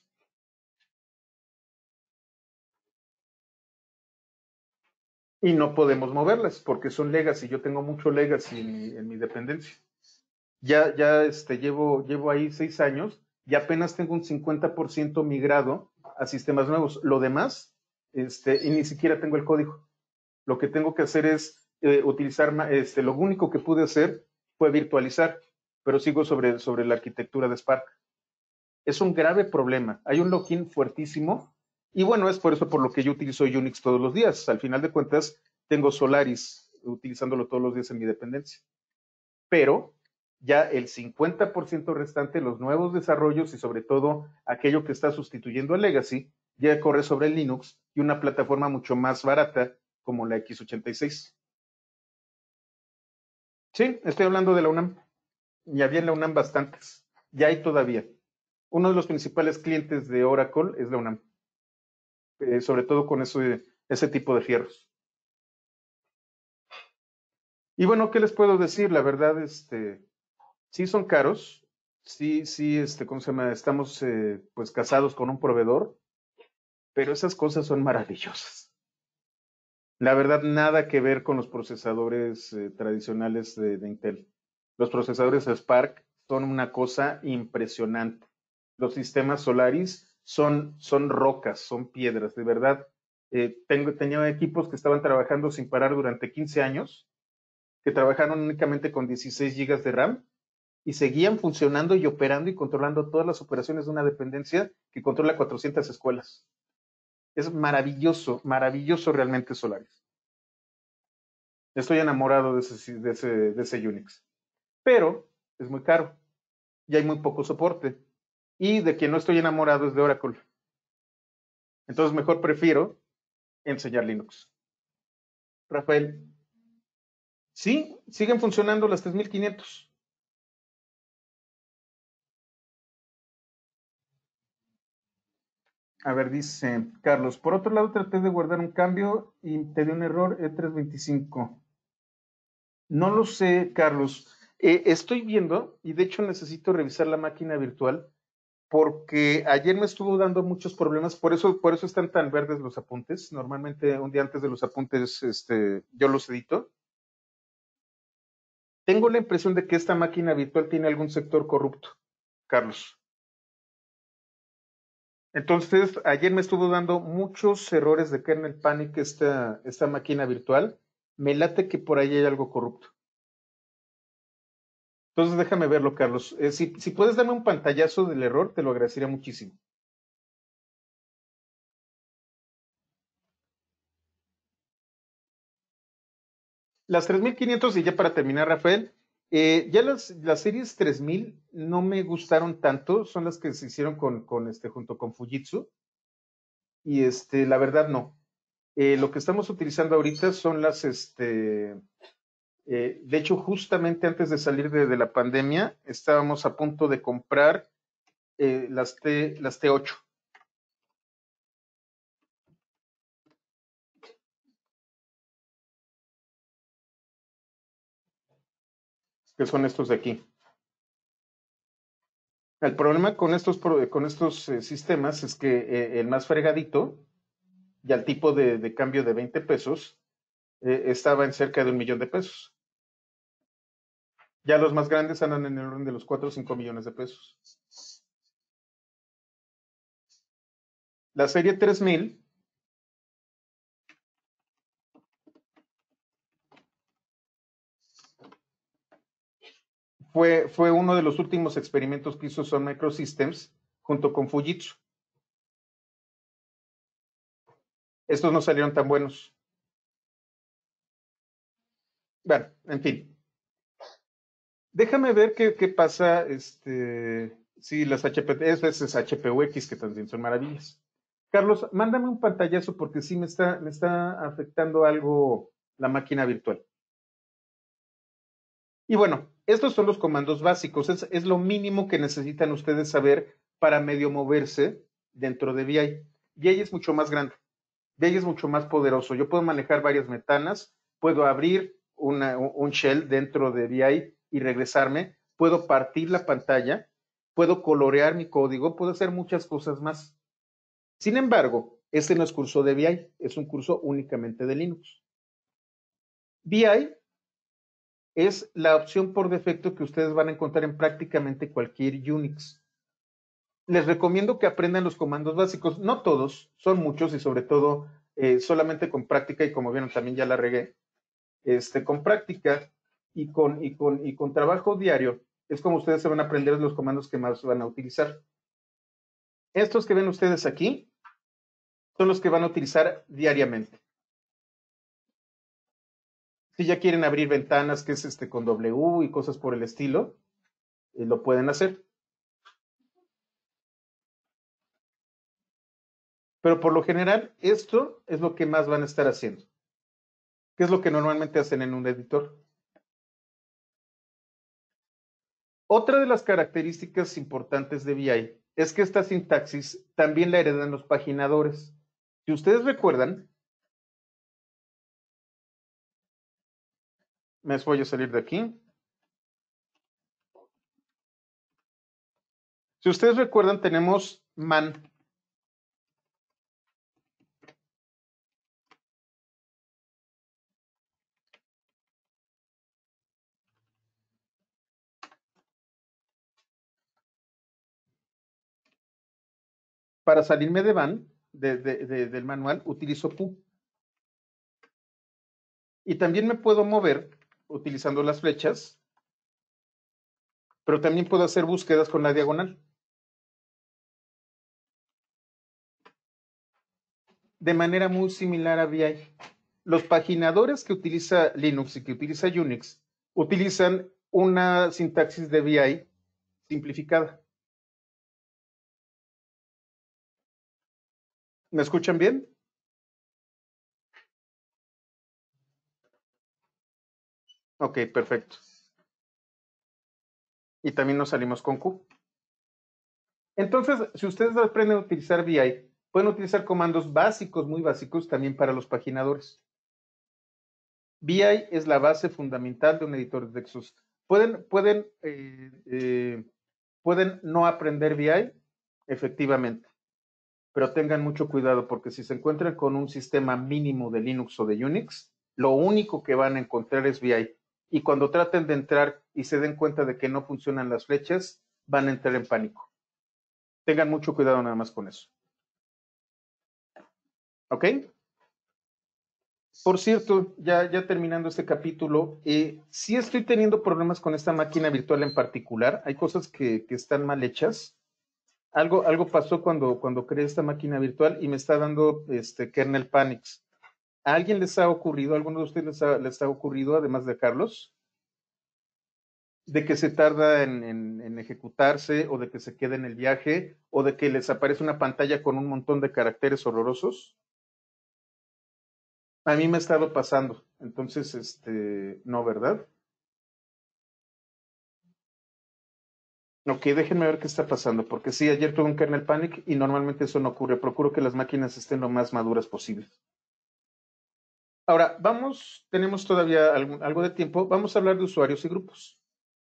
Y no podemos moverlas porque son legacy. Yo tengo mucho legacy en mi dependencia. Llevo ahí 6 años y apenas tengo un 50% migrado a sistemas nuevos. Lo demás, y ni siquiera tengo el código. Lo que tengo que hacer es utilizar, lo único que pude hacer fue virtualizar, pero sigo sobre la arquitectura de Spark. Es un grave problema. Hay un lock-in fuertísimo y bueno, es por eso por lo que yo utilizo Unix todos los días. Al final de cuentas, tengo Solaris utilizándolo todos los días en mi dependencia. Pero ya el 50% restante, los nuevos desarrollos y sobre todo aquello que está sustituyendo a Legacy, ya corre sobre Linux y una plataforma mucho más barata como la x86. Sí, estoy hablando de la UNAM. Y había en la UNAM bastantes. Ya hay todavía. Uno de los principales clientes de Oracle es la UNAM, sobre todo con ese tipo de fierros. Y bueno, ¿qué les puedo decir? La verdad, sí son caros, sí, ¿cómo se llama? Estamos pues casados con un proveedor, pero esas cosas son maravillosas. La verdad, nada que ver con los procesadores tradicionales de Intel. Los procesadores Spark son una cosa impresionante. Los sistemas Solaris son rocas, son piedras, de verdad. Tenía equipos que estaban trabajando sin parar durante 15 años, que trabajaron únicamente con 16 gigas de RAM y seguían funcionando y operando y controlando todas las operaciones de una dependencia que controla 400 escuelas. Es maravilloso, maravilloso realmente Solaris. Estoy enamorado de ese Unix. Pero es muy caro y hay muy poco soporte. Y de quien no estoy enamorado es de Oracle. Entonces mejor prefiero enseñar Linux. Rafael, sí, siguen funcionando las 3500. A ver, dice Carlos, por otro lado traté de guardar un cambio y te dio un error E325. No lo sé, Carlos. Estoy viendo, y de hecho necesito revisar la máquina virtual, porque ayer me estuvo dando muchos problemas, por eso están tan verdes los apuntes. Normalmente un día antes de los apuntes, yo los edito. Tengo la impresión de que esta máquina virtual tiene algún sector corrupto, Carlos. Entonces, ayer me estuvo dando muchos errores de kernel panic esta máquina virtual. Me late que por ahí hay algo corrupto. Entonces, déjame verlo, Carlos. Si puedes darme un pantallazo del error, te lo agradecería muchísimo. Las 3500, y ya para terminar, Rafael, ya las series 3000 no me gustaron tanto, son las que se hicieron junto con Fujitsu, y la verdad no. Lo que estamos utilizando ahorita son de hecho, justamente antes de salir de la pandemia, estábamos a punto de comprar las T8. Que son estos de aquí. El problema con estos sistemas es que el más fregadito y al tipo de cambio de 20 pesos estaba en cerca de 1 millón de pesos. Ya los más grandes andan en el orden de los 4 o 5 millones de pesos. La serie 3000 fue uno de los últimos experimentos que hizo Sun Microsystems junto con Fujitsu. Estos no salieron tan buenos. Bueno, en fin. Déjame ver qué pasa, sí, las HPT, es HPUX, que también son maravillas. Carlos, mándame un pantallazo porque sí me está afectando algo la máquina virtual. Y bueno, estos son los comandos básicos, es lo mínimo que necesitan ustedes saber para medio moverse dentro de VI. VI es mucho más grande, VI es mucho más poderoso. Yo puedo manejar varias ventanas, puedo abrir un shell dentro de VI y regresarme, puedo partir la pantalla, puedo colorear mi código, puedo hacer muchas cosas más. Sin embargo, este no es curso de VI, es un curso únicamente de Linux. VI es la opción por defecto que ustedes van a encontrar en prácticamente cualquier Unix. Les recomiendo que aprendan los comandos básicos, no todos, son muchos y sobre todo solamente con práctica y como vieron también ya la regué, con práctica y con trabajo diario es como ustedes se van a aprender los comandos que más van a utilizar. Estos que ven ustedes aquí son los que van a utilizar diariamente. Si ya quieren abrir ventanas, que es con W y cosas por el estilo, lo pueden hacer. Pero por lo general, esto es lo que más van a estar haciendo. ¿Qué es lo que normalmente hacen en un editor? Otra de las características importantes de VI es que esta sintaxis también la heredan los paginadores. Si ustedes recuerdan, me voy a salir de aquí. Si ustedes recuerdan, tenemos man. Para salirme de van, del manual, utilizo Q. Y también me puedo mover utilizando las flechas, pero también puedo hacer búsquedas con la diagonal. De manera muy similar a VI. Los paginadores que utiliza Linux y que utiliza Unix utilizan una sintaxis de VI simplificada. ¿Me escuchan bien? Ok, perfecto. Y también nos salimos con Q. Entonces, si ustedes aprenden a utilizar VI, pueden utilizar comandos básicos, muy básicos, también para los paginadores. VI es la base fundamental de un editor de textos. Pueden no aprender VI, efectivamente, pero tengan mucho cuidado porque si se encuentran con un sistema mínimo de Linux o de Unix, lo único que van a encontrar es VI. Y cuando traten de entrar y se den cuenta de que no funcionan las flechas, van a entrar en pánico. Tengan mucho cuidado nada más con eso. ¿Ok? Por cierto, ya terminando este capítulo, sí estoy teniendo problemas con esta máquina virtual en particular. Hay cosas que están mal hechas. Algo pasó cuando creé esta máquina virtual y me está dando kernel panics. ¿A alguien les ha ocurrido, a alguno de ustedes les ha ocurrido, además de Carlos, de que se tarda en ejecutarse o de que se quede en el viaje o de que les aparece una pantalla con un montón de caracteres horrorosos? A mí me ha estado pasando, entonces, no, ¿verdad? Ok, déjenme ver qué está pasando, porque sí, ayer tuve un kernel panic y normalmente eso no ocurre. Procuro que las máquinas estén lo más maduras posible. Ahora, tenemos todavía algo de tiempo, vamos a hablar de usuarios y grupos.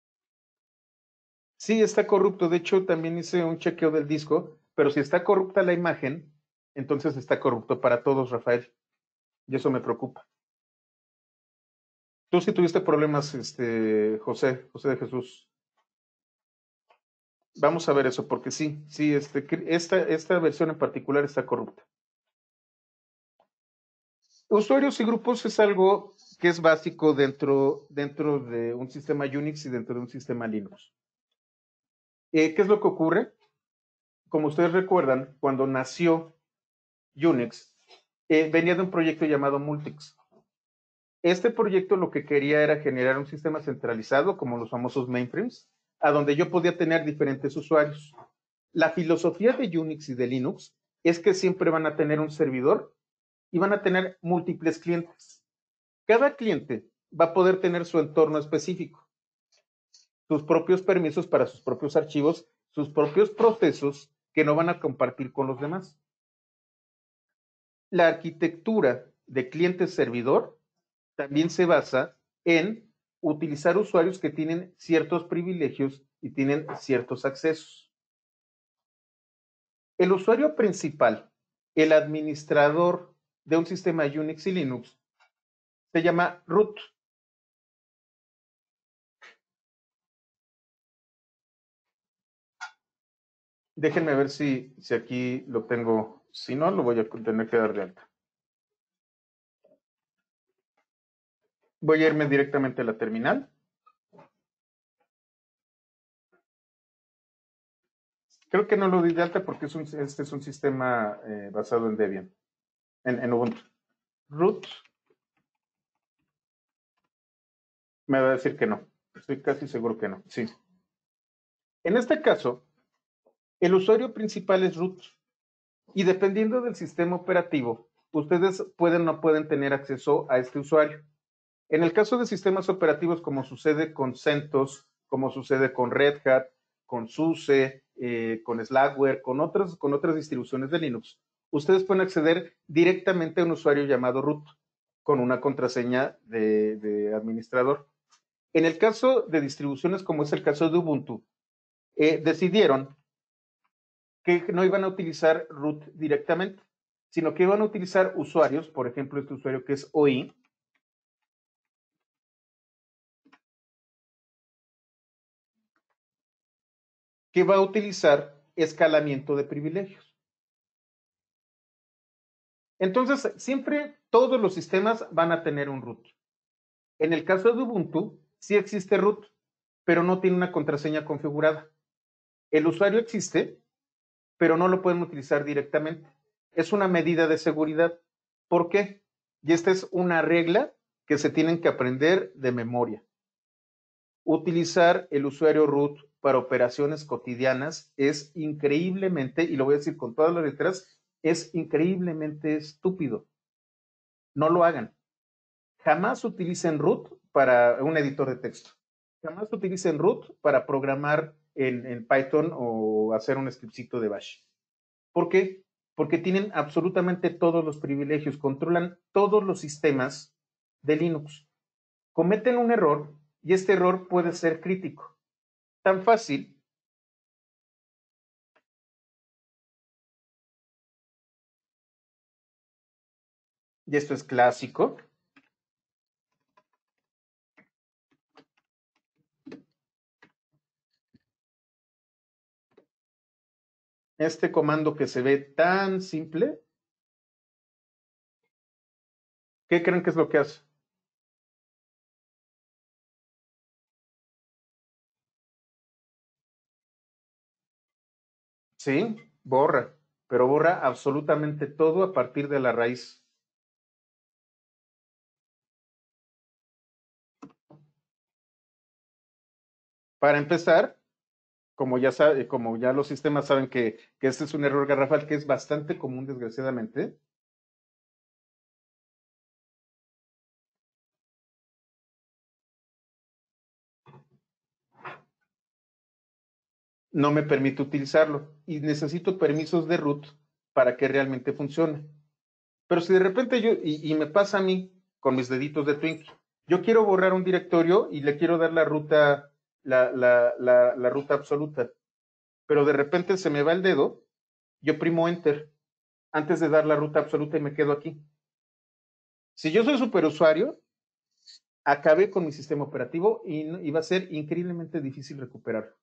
Sí, está corrupto, de hecho también hice un chequeo del disco, pero si está corrupta la imagen, entonces está corrupto para todos, Rafael, y eso me preocupa. Tú sí tuviste problemas, José de Jesús. Vamos a ver eso, porque sí, esta versión en particular está corrupta. Usuarios y grupos es algo que es básico dentro de un sistema Unix y dentro de un sistema Linux. ¿Qué es lo que ocurre? Como ustedes recuerdan, cuando nació Unix, venía de un proyecto llamado Multics. Este proyecto lo que quería era generar un sistema centralizado, como los famosos mainframes, a donde yo podía tener diferentes usuarios. La filosofía de Unix y de Linux es que siempre van a tener un servidor y van a tener múltiples clientes. Cada cliente va a poder tener su entorno específico, sus propios permisos para sus propios archivos, sus propios procesos que no van a compartir con los demás. La arquitectura de cliente-servidor también se basa en utilizar usuarios que tienen ciertos privilegios y tienen ciertos accesos. El usuario principal, el administrador de un sistema Unix y Linux, se llama root. Déjenme ver si aquí lo tengo. Si no, lo voy a tener que dar de alta. Voy a irme directamente a la terminal. Creo que no lo di de alta porque este es un sistema basado en Debian, en Ubuntu. Root me va a decir que no. Estoy casi seguro que no. Sí. En este caso, el usuario principal es root. Y dependiendo del sistema operativo, ustedes pueden o no pueden tener acceso a este usuario. En el caso de sistemas operativos, como sucede con CentOS, como sucede con Red Hat, con SUSE, con Slackware, con otras distribuciones de Linux, ustedes pueden acceder directamente a un usuario llamado root con una contraseña de administrador. En el caso de distribuciones como es el caso de Ubuntu, decidieron que no iban a utilizar root directamente, sino que iban a utilizar usuarios, por ejemplo, este usuario que es OI, que va a utilizar escalamiento de privilegios. Entonces, siempre todos los sistemas van a tener un root. En el caso de Ubuntu, sí existe root, pero no tiene una contraseña configurada. El usuario existe, pero no lo pueden utilizar directamente. Es una medida de seguridad. ¿Por qué? Y esta es una regla que se tienen que aprender de memoria. Utilizar el usuario root para operaciones cotidianas es increíblemente, y lo voy a decir con todas las letras, es increíblemente estúpido. No lo hagan. Jamás utilicen root para un editor de texto. Jamás utilicen root para programar en Python o hacer un scriptcito de bash. ¿Por qué? Porque tienen absolutamente todos los privilegios, controlan todos los sistemas de Linux. Cometen un error y este error puede ser crítico. Tan fácil y esto es clásico. Este comando que se ve tan simple, ¿qué creen que es lo que hace? Sí, borra, pero borra absolutamente todo a partir de la raíz. Para empezar, como ya los sistemas saben que este es un error garrafal que es bastante común, desgraciadamente. No me permite utilizarlo y necesito permisos de root para que realmente funcione. Pero si de repente y me pasa a mí con mis deditos de Twink, yo quiero borrar un directorio y le quiero dar la ruta, la ruta absoluta, pero de repente se me va el dedo, yo primo Enter antes de dar la ruta absoluta y me quedo aquí. Si yo soy superusuario, acabé con mi sistema operativo y va a ser increíblemente difícil recuperarlo.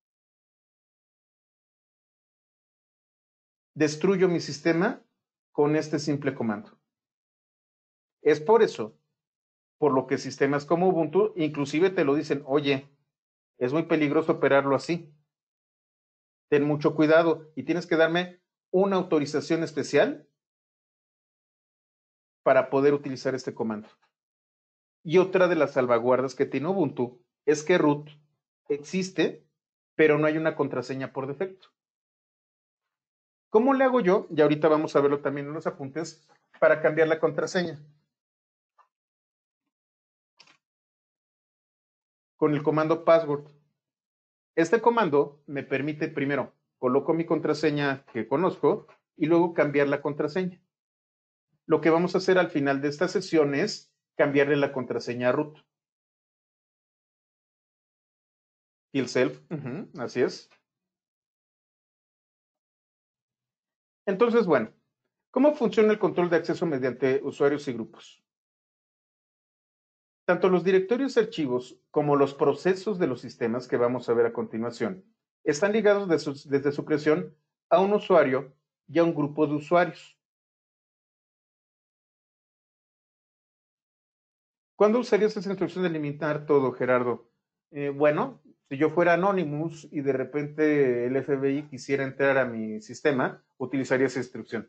Destruyo mi sistema con este simple comando. Es por eso, por lo que sistemas como Ubuntu inclusive te lo dicen, oye, es muy peligroso operarlo así. Ten mucho cuidado y tienes que darme una autorización especial para poder utilizar este comando. Y otra de las salvaguardas que tiene Ubuntu es que root existe, pero no hay una contraseña por defecto. ¿Cómo le hago yo? Y ahorita vamos a verlo también en los apuntes, para cambiar la contraseña. Con el comando password. Este comando me permite primero, coloco mi contraseña que conozco y luego cambiar la contraseña. Lo que vamos a hacer al final de esta sesión es cambiarle la contraseña a root. Kill self, así es. Entonces, bueno, ¿cómo funciona el control de acceso mediante usuarios y grupos? Tanto los directorios y archivos como los procesos de los sistemas que vamos a ver a continuación están ligados desde su creación a un usuario y a un grupo de usuarios. ¿Cuándo usarías esa instrucción de limitar todo, Gerardo? Bueno, si yo fuera Anonymous y de repente el FBI quisiera entrar a mi sistema, utilizaría esa instrucción.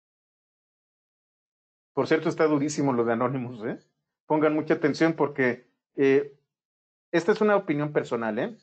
Por cierto, está durísimo lo de Anonymous, ¿eh? Pongan mucha atención porque esta es una opinión personal, ¿eh?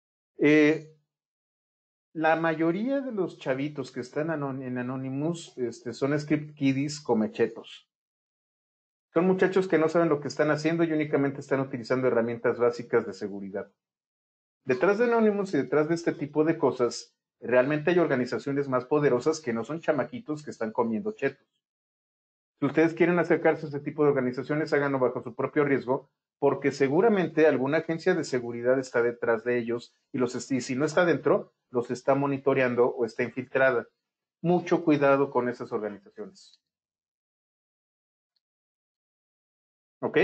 La mayoría de los chavitos que están en Anonymous son script kiddies comechetos. Son muchachos que no saben lo que están haciendo y únicamente están utilizando herramientas básicas de seguridad. Detrás de Anonymous y detrás de este tipo de cosas, realmente hay organizaciones más poderosas que no son chamaquitos que están comiendo chetos. Si ustedes quieren acercarse a este tipo de organizaciones, háganlo bajo su propio riesgo, porque seguramente alguna agencia de seguridad está detrás de ellos y si no está dentro, los está monitoreando o está infiltrada. Mucho cuidado con esas organizaciones. ¿Ok?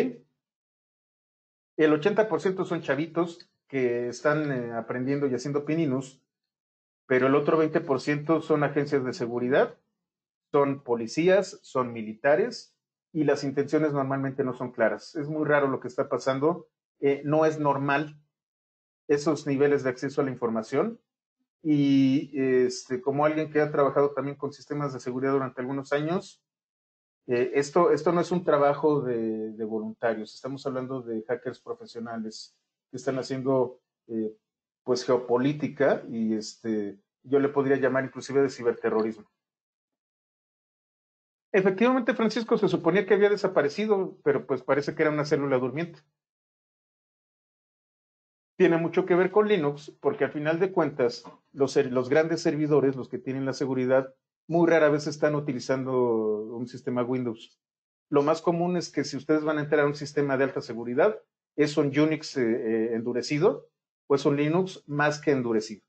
El 80% son chavitos que están aprendiendo y haciendo pininos, pero el otro 20% son agencias de seguridad, son policías, son militares y las intenciones normalmente no son claras. Es muy raro lo que está pasando. No es normal esos niveles de acceso a la información y como alguien que ha trabajado también con sistemas de seguridad durante algunos años, esto no es un trabajo de voluntarios, estamos hablando de hackers profesionales que están haciendo pues geopolítica y yo le podría llamar inclusive de ciberterrorismo. Efectivamente, Francisco, se suponía que había desaparecido, pero pues parece que era una célula durmiente. Tiene mucho que ver con Linux, porque al final de cuentas, los grandes servidores, los que tienen la seguridad, muy rara vez están utilizando un sistema Windows. Lo más común es que si ustedes van a entrar a un sistema de alta seguridad, es un Unix endurecido o es un Linux más que endurecido.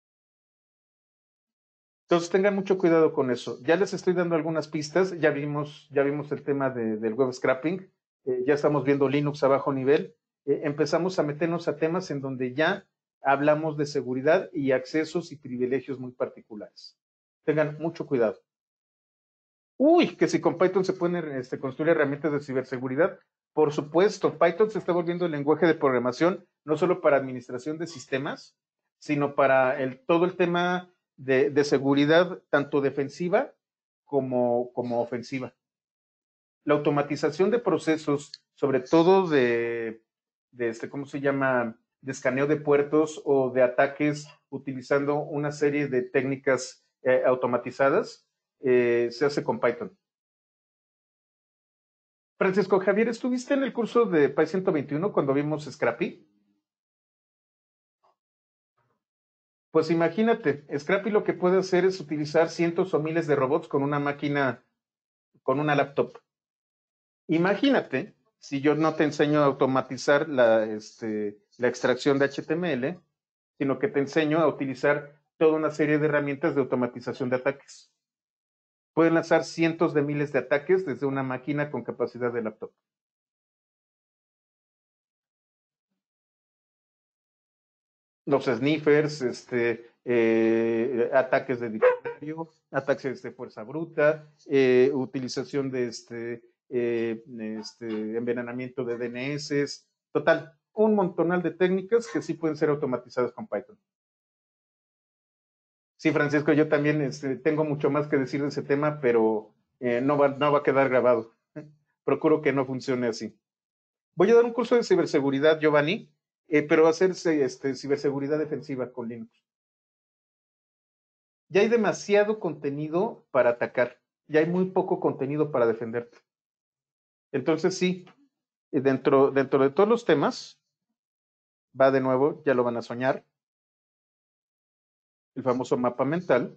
Entonces tengan mucho cuidado con eso. Ya les estoy dando algunas pistas, ya vimos el tema del web scrapping, ya estamos viendo Linux a bajo nivel, empezamos a meternos a temas en donde ya hablamos de seguridad y accesos y privilegios muy particulares. Tengan mucho cuidado. Uy, que si con Python se pueden construir herramientas de ciberseguridad. Por supuesto, Python se está volviendo el lenguaje de programación no solo para administración de sistemas, sino para todo el tema de seguridad, tanto defensiva como ofensiva. La automatización de procesos, sobre todo ¿cómo se llama? De escaneo de puertos o de ataques utilizando una serie de técnicas automatizadas, se hace con Python. Francisco Javier, ¿estuviste en el curso de Py 121 cuando vimos Scrappy? Pues imagínate, Scrappy lo que puede hacer es utilizar cientos o miles de robots con una máquina, con una laptop. Imagínate si yo no te enseño a automatizar la extracción de HTML, sino que te enseño a utilizar toda una serie de herramientas de automatización de ataques. Pueden lanzar cientos de miles de ataques desde una máquina con capacidad de laptop. Los sniffers, ataques de diccionario, ataques de fuerza bruta, utilización de envenenamiento de DNS, total, un montonal de técnicas que sí pueden ser automatizadas con Python. Sí, Francisco, yo también tengo mucho más que decir de ese tema, pero no va a quedar grabado. procuro que no funcione así. Voy a dar un curso de ciberseguridad, Giovanni, pero va a ser ciberseguridad defensiva con Linux. Ya hay demasiado contenido para atacar, ya hay muy poco contenido para defenderte. Entonces sí, dentro de todos los temas, va de nuevo, ya lo van a soñar, el famoso mapa mental.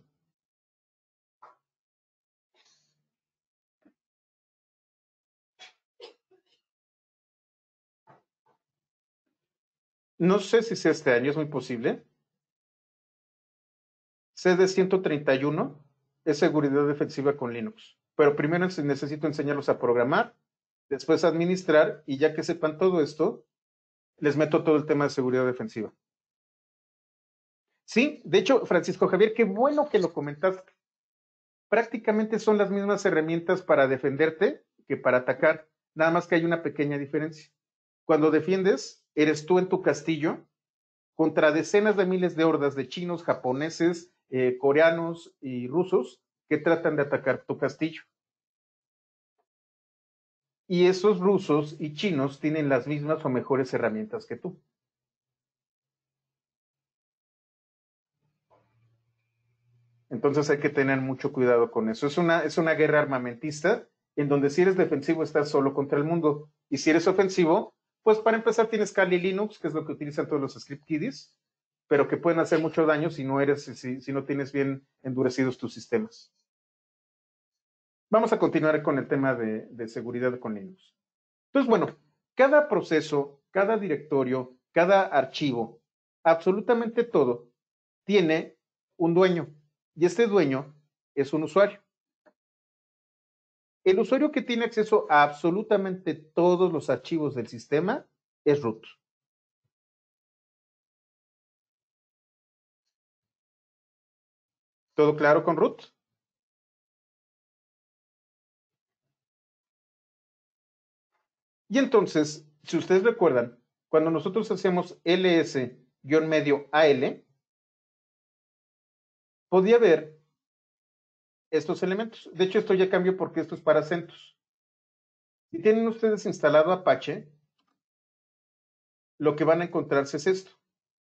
No sé si sea este año, es muy posible. CD 131 es seguridad defensiva con Linux. Pero primero necesito enseñarlos a programar, después a administrar, y ya que sepan todo esto, les meto todo el tema de seguridad defensiva. Sí, de hecho, Francisco Javier, qué bueno que lo comentaste. Prácticamente son las mismas herramientas para defenderte que para atacar, nada más que hay una pequeña diferencia. Cuando defiendes, eres tú en tu castillo contra decenas de miles de hordas de chinos, japoneses, coreanos y rusos que tratan de atacar tu castillo. Y esos rusos y chinos tienen las mismas o mejores herramientas que tú. Entonces hay que tener mucho cuidado con eso. Es una guerra armamentista en donde si eres defensivo estás solo contra el mundo. Y si eres ofensivo, pues para empezar tienes Kali Linux, que es lo que utilizan todos los script kiddies, pero que pueden hacer mucho daño si no tienes bien endurecidos tus sistemas. Vamos a continuar con el tema de seguridad con Linux. Entonces, bueno, cada proceso, cada directorio, cada archivo, absolutamente todo, tiene un dueño. Y este dueño es un usuario. El usuario que tiene acceso a absolutamente todos los archivos del sistema es root. ¿Todo claro con root? Y entonces, si ustedes recuerdan, cuando nosotros hacemos ls-al, podía ver estos elementos. De hecho, esto ya cambió porque esto es para CentOS. Si tienen ustedes instalado Apache, lo que van a encontrarse es esto.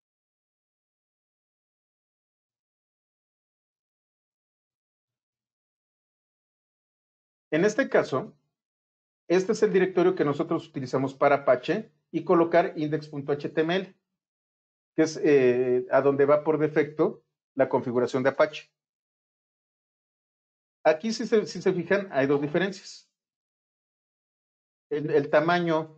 En este caso, este es el directorio que nosotros utilizamos para Apache y colocar index.html, que es a donde va por defecto la configuración de Apache. Aquí, si se fijan, hay dos diferencias. El tamaño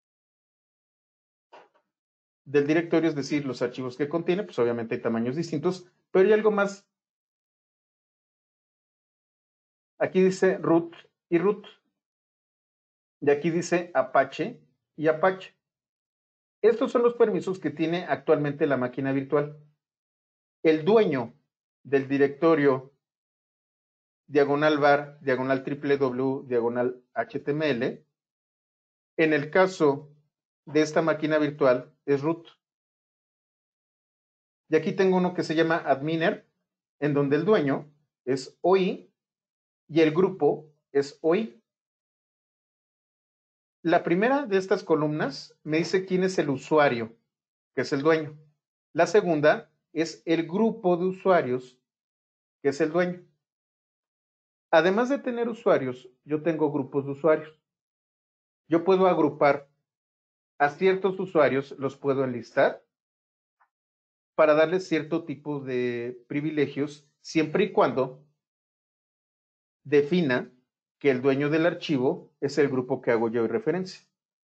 del directorio, es decir, los archivos que contiene, pues obviamente hay tamaños distintos, pero hay algo más. Aquí dice root y root, y aquí dice Apache y Apache. Estos son los permisos que tiene actualmente la máquina virtual. El dueño del directorio diagonal var, diagonal www, diagonal html, en el caso de esta máquina virtual es root. Y aquí tengo uno que se llama adminer, en donde el dueño es OI y el grupo es OI. La primera de estas columnas me dice quién es el usuario, que es el dueño. La segunda es el grupo de usuarios, que es el dueño. Además de tener usuarios, yo tengo grupos de usuarios. Yo puedo agrupar a ciertos usuarios, los puedo enlistar para darles cierto tipo de privilegios, siempre y cuando defina que el dueño del archivo es el grupo que hago yo de referencia.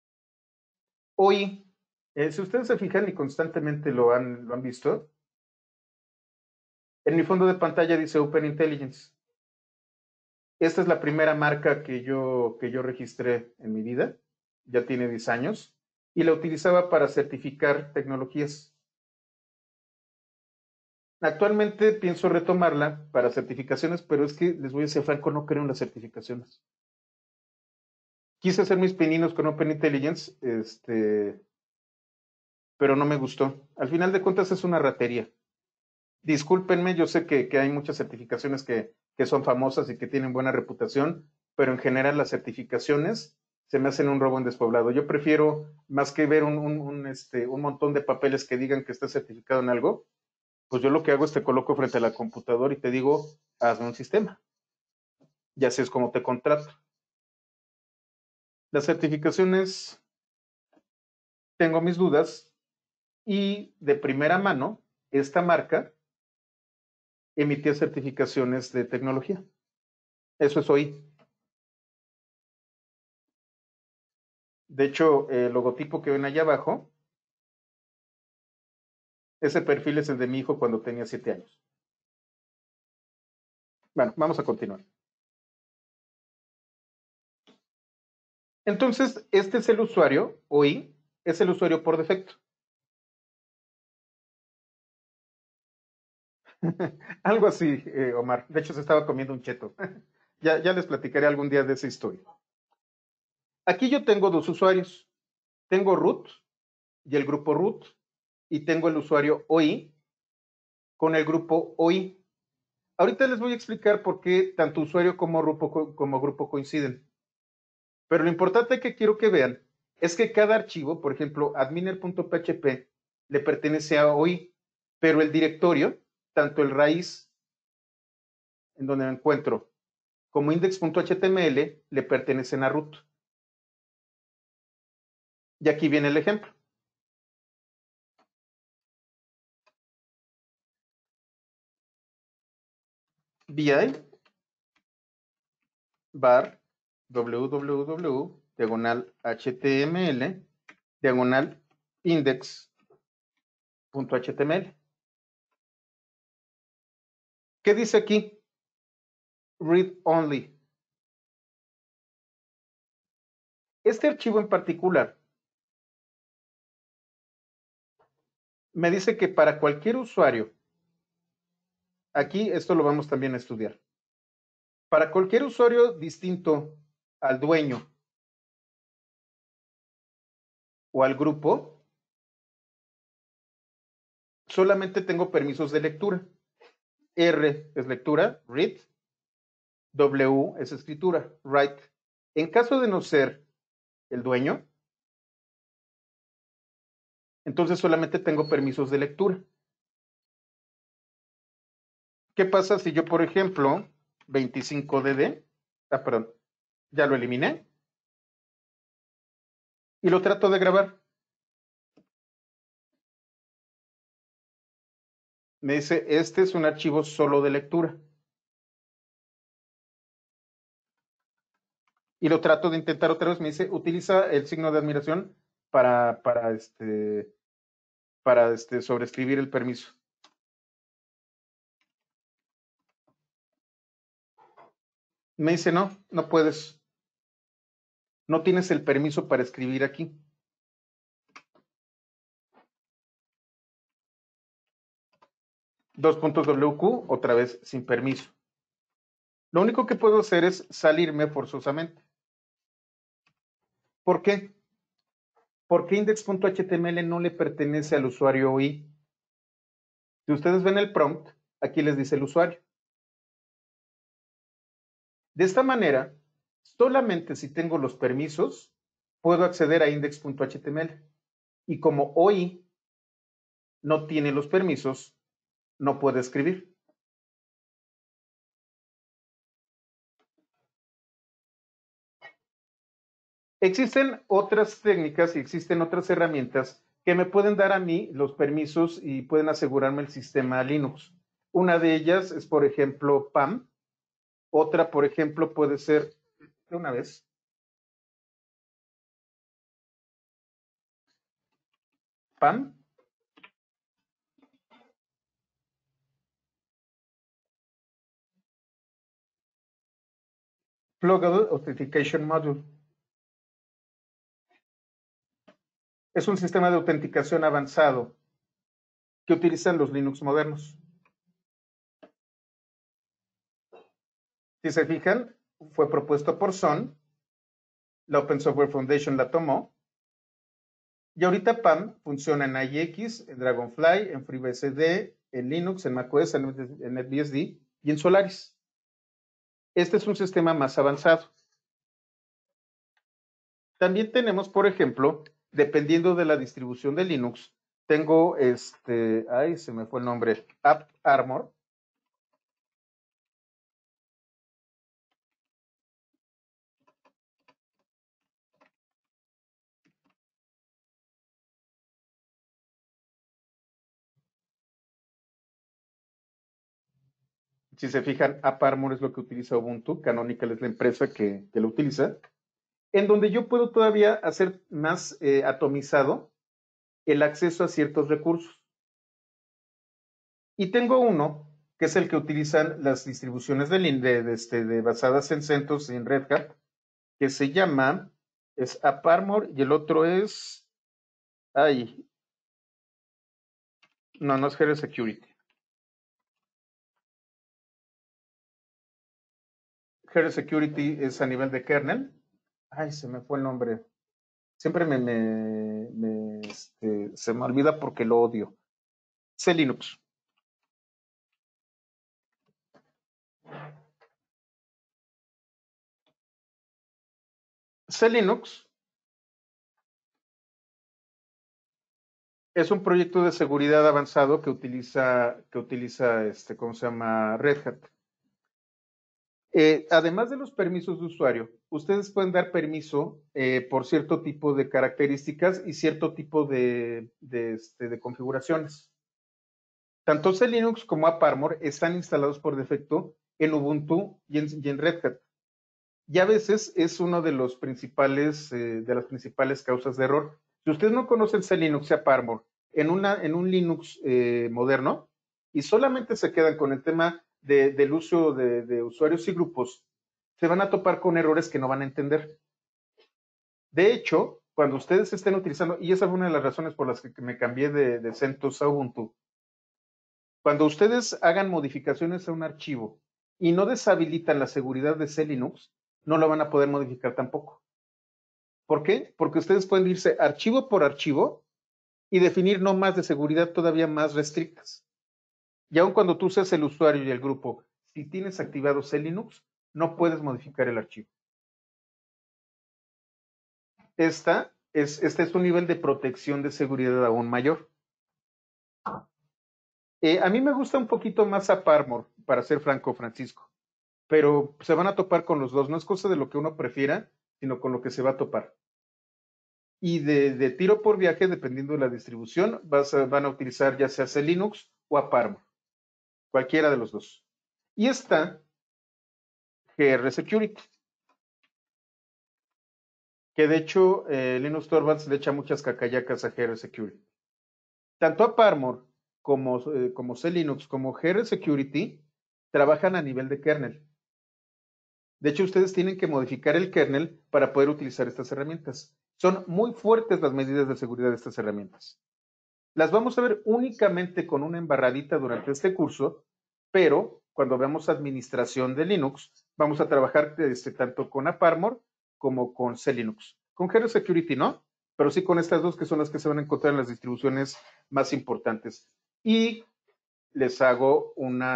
Hoy, si ustedes se fijan y constantemente lo han visto, en mi fondo de pantalla dice Open Intelligence. Esta es la primera marca que yo registré en mi vida, ya tiene 10 años, y la utilizaba para certificar tecnologías. Actualmente pienso retomarla para certificaciones, pero es que les voy a ser franco, no creo en las certificaciones. Quise hacer mis pininos con Open Intelligence, pero no me gustó. Al final de cuentas es una ratería. Discúlpenme, yo sé que hay muchas certificaciones que son famosas y que tienen buena reputación, pero en general las certificaciones se me hacen un robo en despoblado. Yo prefiero, más que ver un montón de papeles que digan que está certificado en algo, pues yo lo que hago es te coloco frente a la computadora y te digo, hazme un sistema. Y así es como te contrato. Las certificaciones, tengo mis dudas y de primera mano, esta marca emitía certificaciones de tecnología. Eso es hoy. De hecho, el logotipo que ven allá abajo, ese perfil es el de mi hijo cuando tenía 7 años. Bueno, vamos a continuar. Entonces, este es el usuario, hoy, es el usuario por defecto. Algo así, Omar. De hecho, se estaba comiendo un cheto. Ya les platicaré algún día de esa historia. Aquí yo tengo dos usuarios. Tengo root y el grupo root, y tengo el usuario OI con el grupo OI. Ahorita les voy a explicar por qué tanto usuario como grupo coinciden. Pero lo importante que quiero que vean es que cada archivo, por ejemplo, adminer.php, le pertenece a OI, pero el directorio, tanto el raíz, en donde me encuentro, como index.html, le pertenecen a root. Y aquí viene el ejemplo. vi var www diagonal html diagonal index.html. ¿Qué dice aquí? Read only. Este archivo en particular me dice que para cualquier usuario, aquí esto lo vamos también a estudiar, para cualquier usuario distinto al dueño o al grupo, solamente tengo permisos de lectura. R es lectura, read. W es escritura, write. En caso de no ser el dueño, entonces solamente tengo permisos de lectura. ¿Qué pasa si yo, por ejemplo, 25dd, perdón, ya lo eliminé, y lo trato de grabar? Me dice, este es un archivo solo de lectura. Y lo trato de intentar otra vez, me dice, utiliza el signo de admiración para sobreescribir el permiso. Me dice, no, no puedes. No tienes el permiso para escribir aquí. Dos puntos WQ, otra vez sin permiso. Lo único que puedo hacer es salirme forzosamente. ¿Por qué? Porque index.html no le pertenece al usuario OI. Si ustedes ven el prompt, aquí les dice el usuario. De esta manera, solamente si tengo los permisos, puedo acceder a index.html. Y como OI no tiene los permisos, no puede escribir. Existen otras técnicas y existen otras herramientas que me pueden dar a mí los permisos y pueden asegurarme el sistema Linux. Una de ellas es, por ejemplo, PAM. Otra, por ejemplo, puede ser, de una vez, PAM, Pluggable Authentication Module. Es un sistema de autenticación avanzado que utilizan los Linux modernos. Si se fijan, fue propuesto por Sun, la Open Software Foundation la tomó, y ahorita PAM funciona en IX, en Dragonfly, en FreeBSD, en Linux, en macOS, en NetBSD y en Solaris. Este es un sistema más avanzado. También tenemos, por ejemplo, dependiendo de la distribución de Linux, tengo ay, se me fue el nombre, AppArmor. Si se fijan, AppArmor es lo que utiliza Ubuntu, Canonical es la empresa que lo utiliza, en donde yo puedo todavía hacer más atomizado el acceso a ciertos recursos. Y tengo uno, que es el que utilizan las distribuciones de basadas en CentOS y en Red Hat, que se llama, es AppArmor, y el otro es, ay, no es Hero Security. Hero Security es a nivel de kernel. Ay, se me fue el nombre. Siempre se me olvida porque lo odio. C Linux. C Linux es un proyecto de seguridad avanzado que utiliza ¿cómo se llama? Red Hat. Además de los permisos de usuario, ustedes pueden dar permiso por cierto tipo de características y cierto tipo de configuraciones. Tanto C Linux como AppArmor están instalados por defecto en Ubuntu y en Red Hat. Y a veces es uno de los de las principales causas de error. Si ustedes no conocen C Linux y AppArmor en un Linux moderno y solamente se quedan con el tema del uso de usuarios y grupos, se van a topar con errores que no van a entender. De hecho, cuando ustedes estén utilizando, y esa fue una de las razones por las que me cambié de CentOS a Ubuntu, cuando ustedes hagan modificaciones a un archivo y no deshabilitan la seguridad de C Linux, no lo van a poder modificar tampoco. ¿Por qué? Porque ustedes pueden irse archivo por archivo y definir normas de seguridad todavía más restrictas. Y aun cuando tú seas el usuario y el grupo, si tienes activado C Linux, no puedes modificar el archivo. Este es un nivel de protección de seguridad aún mayor. A mí me gusta un poquito más AppArmor, para ser franco, Francisco, pero se van a topar con los dos. No es cosa de lo que uno prefiera, sino con lo que se va a topar. Y de tiro por viaje, dependiendo de la distribución, van a utilizar ya sea C Linux o AppArmor, cualquiera de los dos. Y está GR Security, que de hecho Linus Torvalds le echa muchas cacayacas a GR Security. Tanto AppArmor como C Linux como GR Security trabajan a nivel de kernel. De hecho, ustedes tienen que modificar el kernel para poder utilizar estas herramientas. Son muy fuertes las medidas de seguridad de estas herramientas. Las vamos a ver únicamente con una embarradita durante este curso, pero cuando veamos administración de Linux, vamos a trabajar tanto con AppArmor como con C Linux. Con GR Security no, pero sí con estas dos que son las que se van a encontrar en las distribuciones más importantes. Y les hago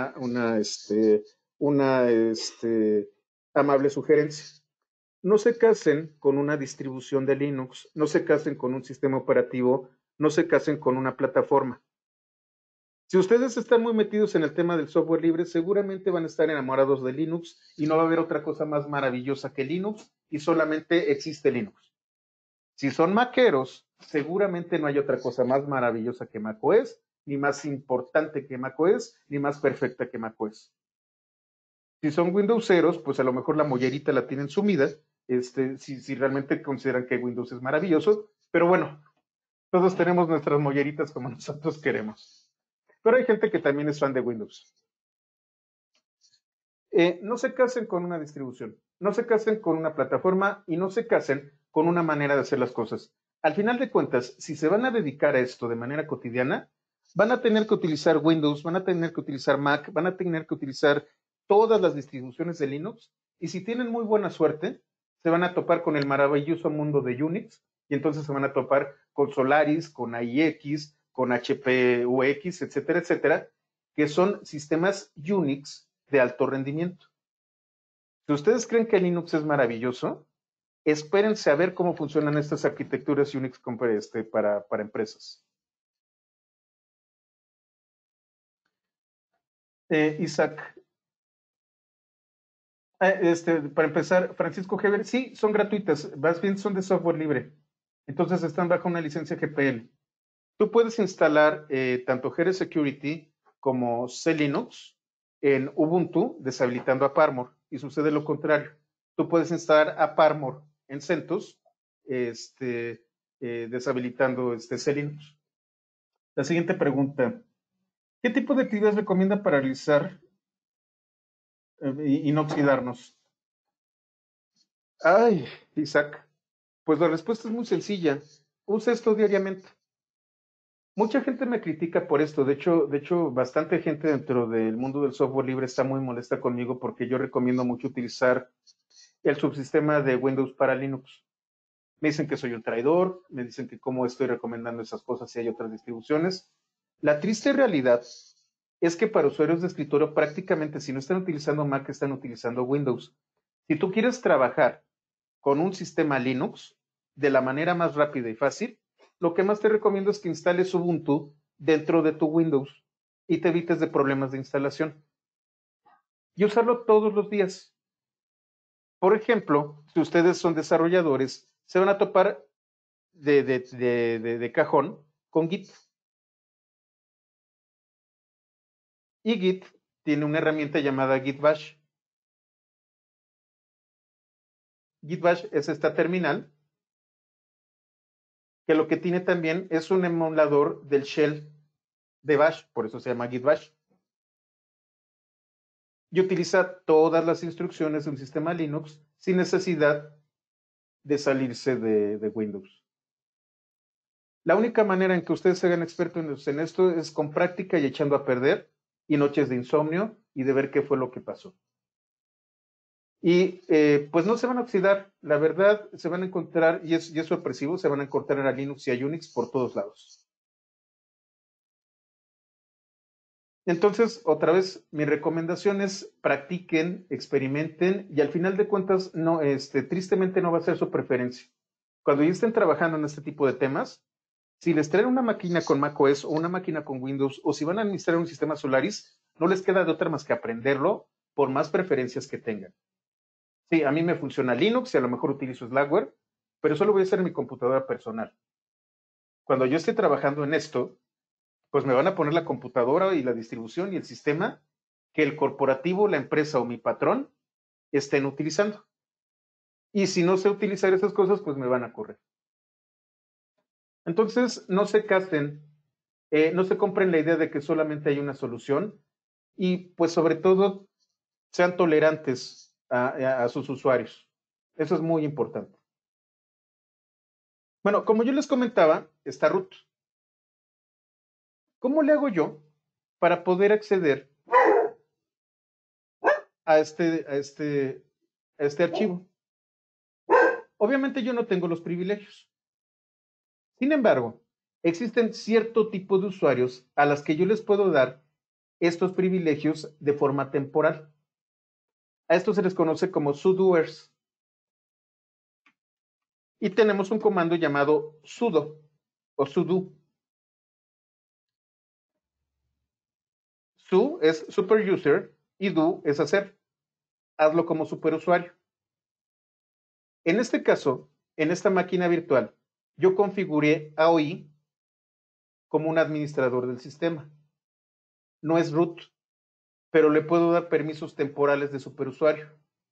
una amable sugerencia. No se casen con una distribución de Linux, no se casen con un sistema operativo, no se casen con una plataforma. Si ustedes están muy metidos en el tema del software libre, seguramente van a estar enamorados de Linux y no va a haber otra cosa más maravillosa que Linux y solamente existe Linux. Si son maqueros, seguramente no hay otra cosa más maravillosa que macOS, ni más importante que macOS, ni más perfecta que macOS. Si son Windowseros, pues a lo mejor la mollerita la tienen sumida, si realmente consideran que Windows es maravilloso, pero bueno, todos tenemos nuestras molleritas como nosotros queremos. Pero hay gente que también es fan de Windows. No se casen con una distribución, no se casen con una plataforma y no se casen con una manera de hacer las cosas. Al final de cuentas, si se van a dedicar a esto de manera cotidiana, van a tener que utilizar Windows, van a tener que utilizar Mac, van a tener que utilizar todas las distribuciones de Linux y si tienen muy buena suerte, se van a topar con el maravilloso mundo de Unix y entonces se van a topar con Solaris, con AIX, con HPUX, etcétera, etcétera, que son sistemas Unix de alto rendimiento. Si ustedes creen que Linux es maravilloso, espérense a ver cómo funcionan estas arquitecturas Unix para empresas. Isaac, para empezar, Francisco Heber, sí, son gratuitas, más bien son de software libre. Entonces están bajo una licencia GPL. Tú puedes instalar tanto GR Security como C-Linux en Ubuntu, deshabilitando a Parmor. Y sucede lo contrario. Tú puedes instalar a Parmor en CentOS, deshabilitando C-Linux. La siguiente pregunta. ¿Qué tipo de actividades recomienda para realizar y no oxidarnos? Ay, Isaac, pues la respuesta es muy sencilla. Usa esto diariamente. Mucha gente me critica por esto. De hecho, bastante gente dentro del mundo del software libre está muy molesta conmigo porque yo recomiendo mucho utilizar el subsistema de Windows para Linux. Me dicen que soy un traidor, me dicen que cómo estoy recomendando esas cosas si hay otras distribuciones. La triste realidad es que para usuarios de escritorio prácticamente si no están utilizando Mac, están utilizando Windows. Si tú quieres trabajar con un sistema Linux de la manera más rápida y fácil, lo que más te recomiendo es que instales Ubuntu dentro de tu Windows y te evites de problemas de instalación. Y usarlo todos los días. Por ejemplo, si ustedes son desarrolladores, se van a topar de cajón con Git. Y Git tiene una herramienta llamada Git Bash. Git Bash es esta terminal que lo que tiene también es un emulador del shell de Bash, por eso se llama Git Bash. Y utiliza todas las instrucciones de un sistema Linux sin necesidad de salirse de Windows. La única manera en que ustedes se hagan expertos en esto es con práctica y echando a perder y noches de insomnio y de ver qué fue lo que pasó. Y pues no se van a oxidar, la verdad, se van a encontrar, y es sorpresivo, se van a encontrar a Linux y a Unix por todos lados. Entonces, otra vez, mi recomendación es practiquen, experimenten y al final de cuentas, no, tristemente no va a ser su preferencia. Cuando ya estén trabajando en este tipo de temas, si les traen una máquina con macOS o una máquina con Windows o si van a administrar un sistema Solaris, no les queda de otra más que aprenderlo por más preferencias que tengan. Sí, a mí me funciona Linux y a lo mejor utilizo Slackware, pero eso lo voy a hacer en mi computadora personal. Cuando yo esté trabajando en esto, pues me van a poner la computadora y la distribución y el sistema que el corporativo, la empresa o mi patrón estén utilizando. Y si no sé utilizar esas cosas, pues me van a correr. Entonces, no se casen, no se compren la idea de que solamente hay una solución y pues sobre todo sean tolerantes a sus usuarios. Eso es muy importante. Bueno, como yo les comentaba, está root. ¿Cómo le hago yo para poder acceder a este archivo? Obviamente yo no tengo los privilegios. Sin embargo, existen cierto tipo de usuarios a las que yo les puedo dar estos privilegios de forma temporal. A estos se les conoce como sudoers. Y tenemos un comando llamado sudo o sudo. Su es superuser y do es hacer. Hazlo como superusuario. En este caso, en esta máquina virtual, yo configuré AOI como un administrador del sistema. No es root, pero le puedo dar permisos temporales de superusuario.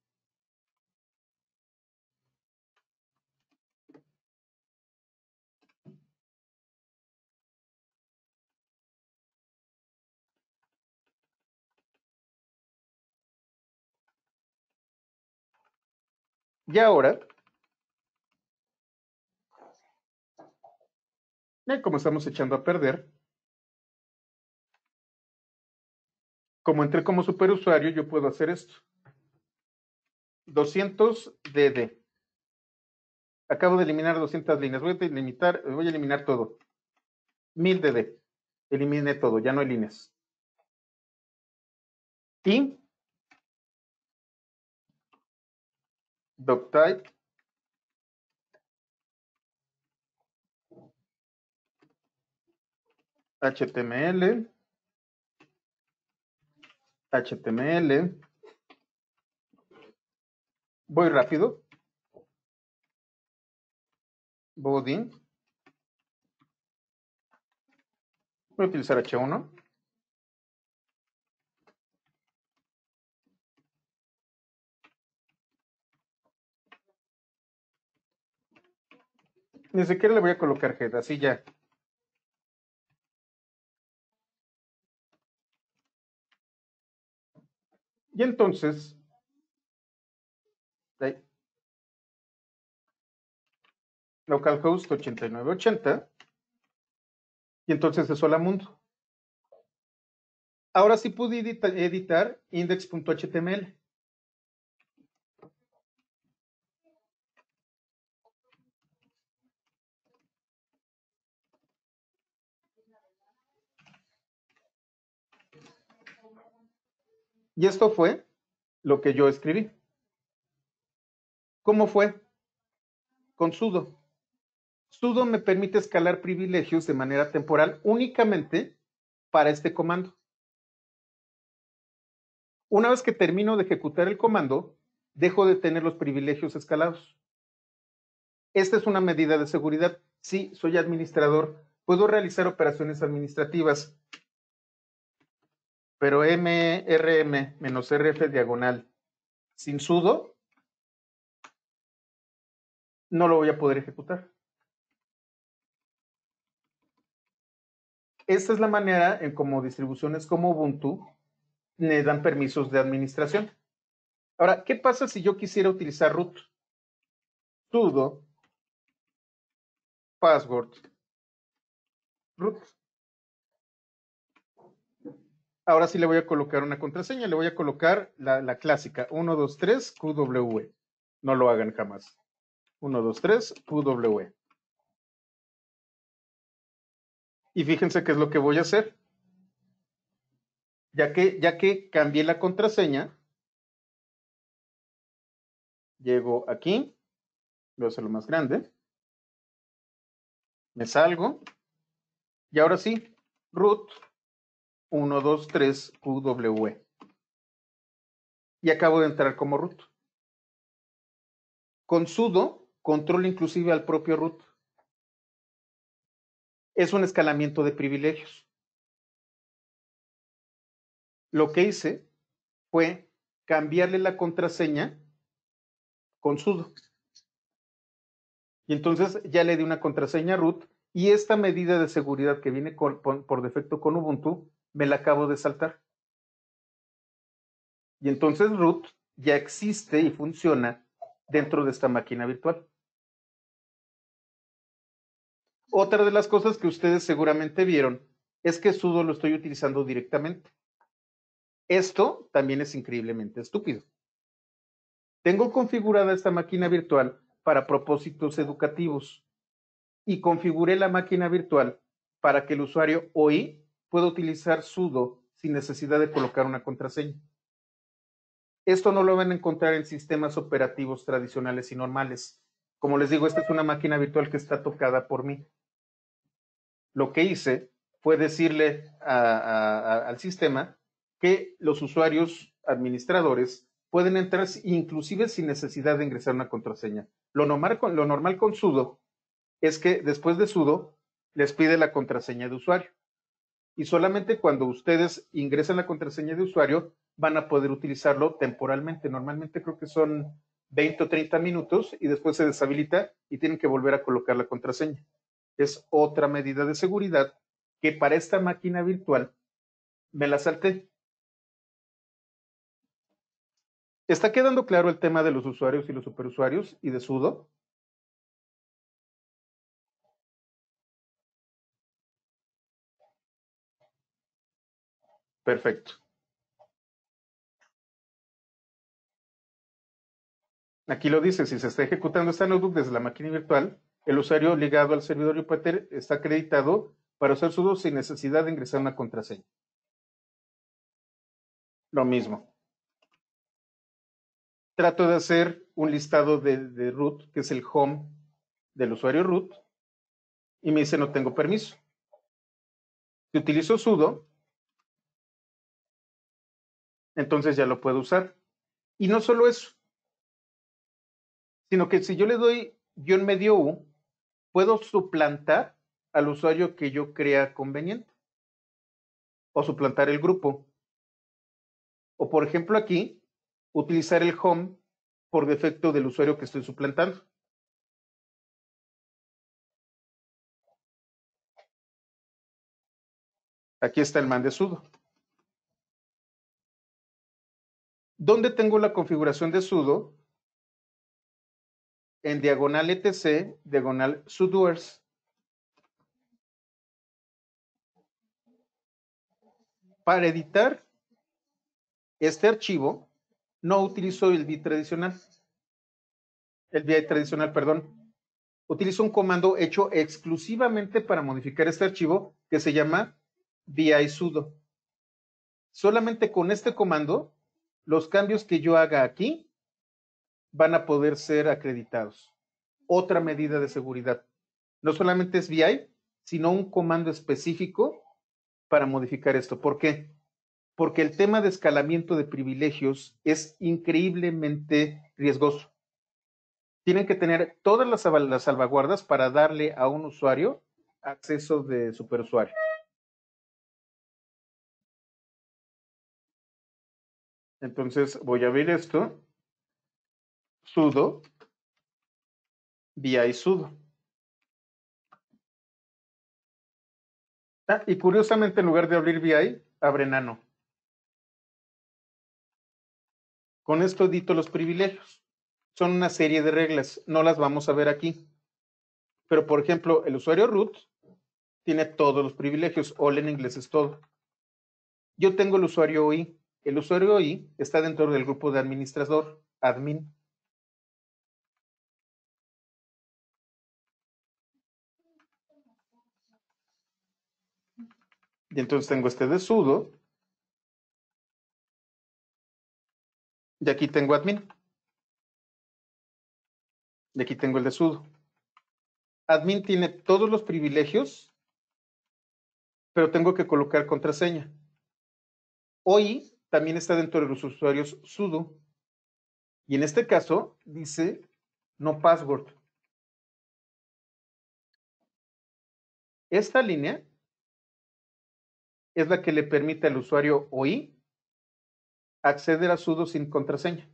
Y ahora, como estamos echando a perder, como entré como superusuario, yo puedo hacer esto. 200 DD. Acabo de eliminar 200 líneas. Voy a eliminar todo. 1000 DD. Eliminé todo, ya no hay líneas. Y doctype HTML, HTML, voy rápido, body, voy a utilizar H1, ni siquiera le voy a colocar head, así ya. Y entonces, ahí, localhost 8980, y entonces eso la mundo. Ahora sí pude editar index.html. Y esto fue lo que yo escribí. ¿Cómo fue? Con sudo. Sudo me permite escalar privilegios de manera temporal únicamente para este comando. Una vez que termino de ejecutar el comando, dejo de tener los privilegios escalados. Esta es una medida de seguridad. Sí, soy administrador, puedo realizar operaciones administrativas, pero mrm-rf diagonal sin sudo no lo voy a poder ejecutar. Esta es la manera en cómo distribuciones como Ubuntu me dan permisos de administración. Ahora, ¿qué pasa si yo quisiera utilizar root? Sudo password root. Ahora sí le voy a colocar una contraseña, le voy a colocar la clásica 123 QW. No lo hagan jamás. 123 QW. Y fíjense qué es lo que voy a hacer. Ya que cambié la contraseña, llego aquí, voy a hacerlo más grande, me salgo, y ahora sí, root 123 QW. Y acabo de entrar como root. Con sudo, controlo inclusive al propio root. Es un escalamiento de privilegios. Lo que hice fue cambiarle la contraseña con sudo. Y entonces ya le di una contraseña root y esta medida de seguridad que viene por defecto con Ubuntu, me la acabo de saltar. Y entonces root ya existe y funciona dentro de esta máquina virtual. Otra de las cosas que ustedes seguramente vieron es que sudo lo estoy utilizando directamente. Esto también es increíblemente estúpido. Tengo configurada esta máquina virtual para propósitos educativos y configuré la máquina virtual para que el usuario hoy pueda utilizar sudo sin necesidad de colocar una contraseña. Esto no lo van a encontrar en sistemas operativos tradicionales y normales. Como les digo, esta es una máquina virtual que está tocada por mí. Lo que hice fue decirle al sistema que los usuarios administradores pueden entrar inclusive sin necesidad de ingresar una contraseña. Lo normal con sudo es que después de sudo les pide la contraseña de usuario. Y solamente cuando ustedes ingresan la contraseña de usuario van a poder utilizarlo temporalmente. Normalmente creo que son 20 o 30 minutos y después se deshabilita y tienen que volver a colocar la contraseña. Es otra medida de seguridad que para esta máquina virtual me la salté. ¿Está quedando claro el tema de los usuarios y los superusuarios y de sudo? Perfecto. Aquí lo dice, si se está ejecutando esta notebook desde la máquina virtual, el usuario ligado al servidor Jupyter está acreditado para usar sudo sin necesidad de ingresar una contraseña. Lo mismo. Trato de hacer un listado de root, que es el home del usuario root, y me dice no tengo permiso. Si utilizo sudo, entonces ya lo puedo usar. Y no solo eso, sino que si yo le doy guión medio U, puedo suplantar al usuario que yo crea conveniente o suplantar el grupo. O por ejemplo aquí, utilizar el home por defecto del usuario que estoy suplantando. Aquí está el man de sudo. ¿Dónde tengo la configuración de sudo? En diagonal etc, diagonal sudoers. Para editar este archivo, no utilizo el VI tradicional. Perdón. Utilizo un comando hecho exclusivamente para modificar este archivo que se llama vi sudo. Solamente con este comando, los cambios que yo haga aquí van a poder ser acreditados. Otra medida de seguridad. No solamente es VI, sino un comando específico para modificar esto. ¿Por qué? Porque el tema de escalamiento de privilegios es increíblemente riesgoso. Tienen que tener todas las salvaguardas para darle a un usuario acceso de superusuario. Entonces voy a abrir esto, sudo, vi sudo. Y curiosamente en lugar de abrir vi, abre nano. Con esto edito los privilegios. Son una serie de reglas, no las vamos a ver aquí. Pero por ejemplo, el usuario root tiene todos los privilegios, all en inglés es todo. Yo tengo el usuario OI. El usuario OI está dentro del grupo de administrador, admin. Y entonces tengo este de sudo. Y aquí tengo admin. Y aquí tengo el de sudo. Admin tiene todos los privilegios, pero tengo que colocar contraseña. OI también está dentro de los usuarios sudo. Y en este caso dice no password. Esta línea es la que le permite al usuario OI acceder a sudo sin contraseña.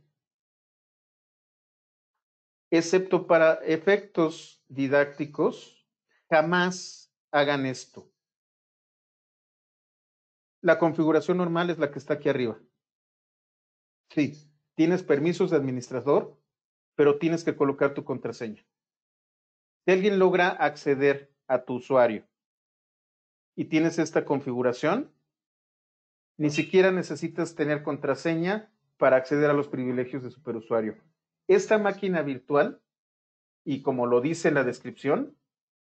Excepto para efectos didácticos, jamás hagan esto. La configuración normal es la que está aquí arriba. Sí, tienes permisos de administrador, pero tienes que colocar tu contraseña. Si alguien logra acceder a tu usuario y tienes esta configuración, ni siquiera necesitas tener contraseña para acceder a los privilegios de superusuario. Esta máquina virtual, y como lo dice en la descripción,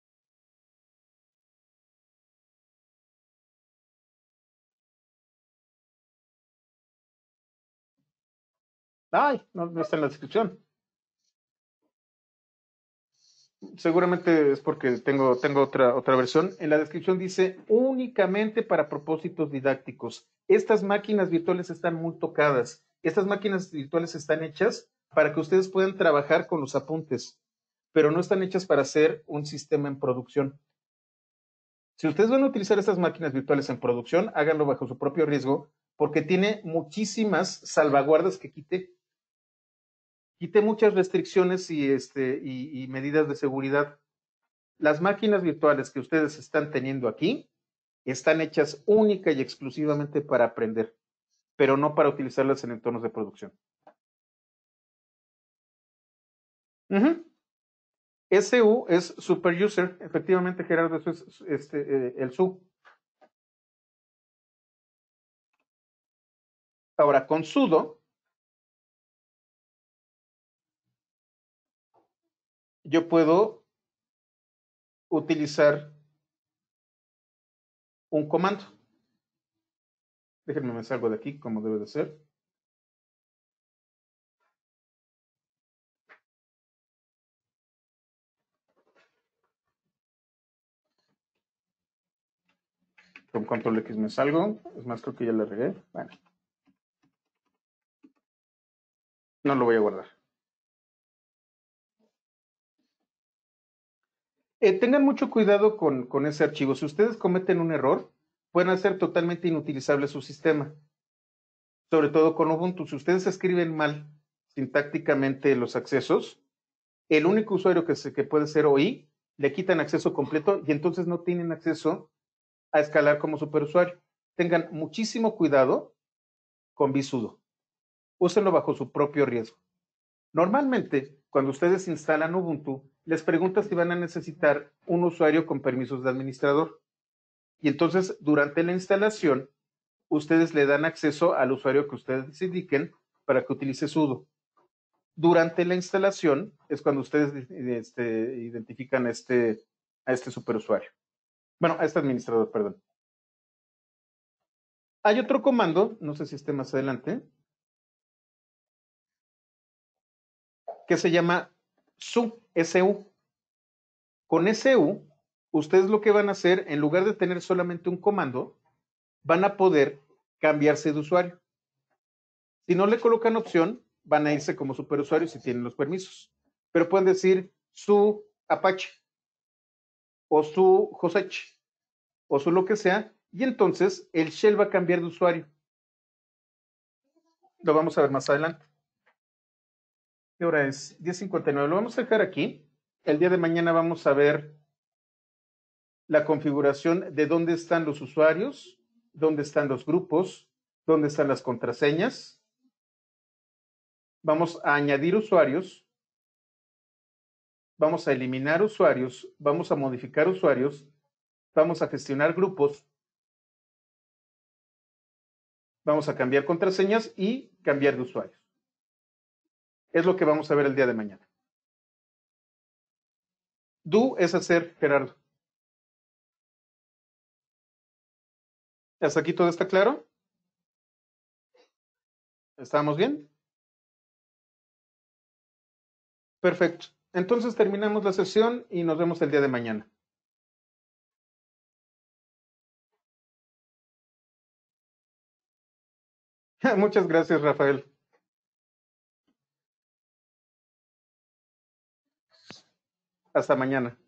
no está en la descripción. Seguramente es porque tengo otra versión. En la descripción dice únicamente para propósitos didácticos. Estas máquinas virtuales están muy tocadas. Estas máquinas virtuales están hechas para que ustedes puedan trabajar con los apuntes, pero no están hechas para hacer un sistema en producción. Si ustedes van a utilizar estas máquinas virtuales en producción, háganlo bajo su propio riesgo, porque tiene muchísimas salvaguardas que quite muchas restricciones y medidas de seguridad. Las máquinas virtuales que ustedes están teniendo aquí están hechas única y exclusivamente para aprender, pero no para utilizarlas en entornos de producción. SU es super user, efectivamente, Gerardo, eso es el SU. Ahora, con sudo, yo puedo utilizar un comando. Déjenme me salgo de aquí como debe de ser. Con control X me salgo. Es más, creo que ya le regué. Bueno. No lo voy a guardar. Tengan mucho cuidado con ese archivo. Si ustedes cometen un error, pueden hacer totalmente inutilizable su sistema. Sobre todo con Ubuntu. Si ustedes escriben mal sintácticamente los accesos, el único usuario que puede ser OI, le quitan acceso completo y entonces no tienen acceso a escalar como superusuario. Tengan muchísimo cuidado con vsudo. Úsenlo bajo su propio riesgo. Normalmente, cuando ustedes instalan Ubuntu, les pregunta si van a necesitar un usuario con permisos de administrador. Y entonces, durante la instalación, ustedes le dan acceso al usuario que ustedes indiquen para que utilice sudo. Durante la instalación es cuando ustedes identifican a este superusuario. Bueno, a este administrador, perdón. Hay otro comando, no sé si esté más adelante, que se llama su. Con su, ustedes lo que van a hacer, en lugar de tener solamente un comando, van a poder cambiarse de usuario. Si no le colocan opción, van a irse como superusuario si tienen los permisos. Pero pueden decir su Apache o su Josech o su lo que sea, y entonces el shell va a cambiar de usuario. Lo vamos a ver más adelante. ¿Qué hora es? 10:59. Lo vamos a dejar aquí. El día de mañana vamos a ver la configuración de dónde están los usuarios, dónde están los grupos, dónde están las contraseñas. Vamos a añadir usuarios, vamos a eliminar usuarios, vamos a modificar usuarios, vamos a gestionar grupos, vamos a cambiar contraseñas y cambiar de usuarios. Es lo que vamos a ver el día de mañana. Do es hacer, Gerardo. ¿Hasta aquí todo está claro? ¿Estamos bien? Perfecto. Entonces terminamos la sesión y nos vemos el día de mañana. Muchas gracias, Rafael. Hasta mañana.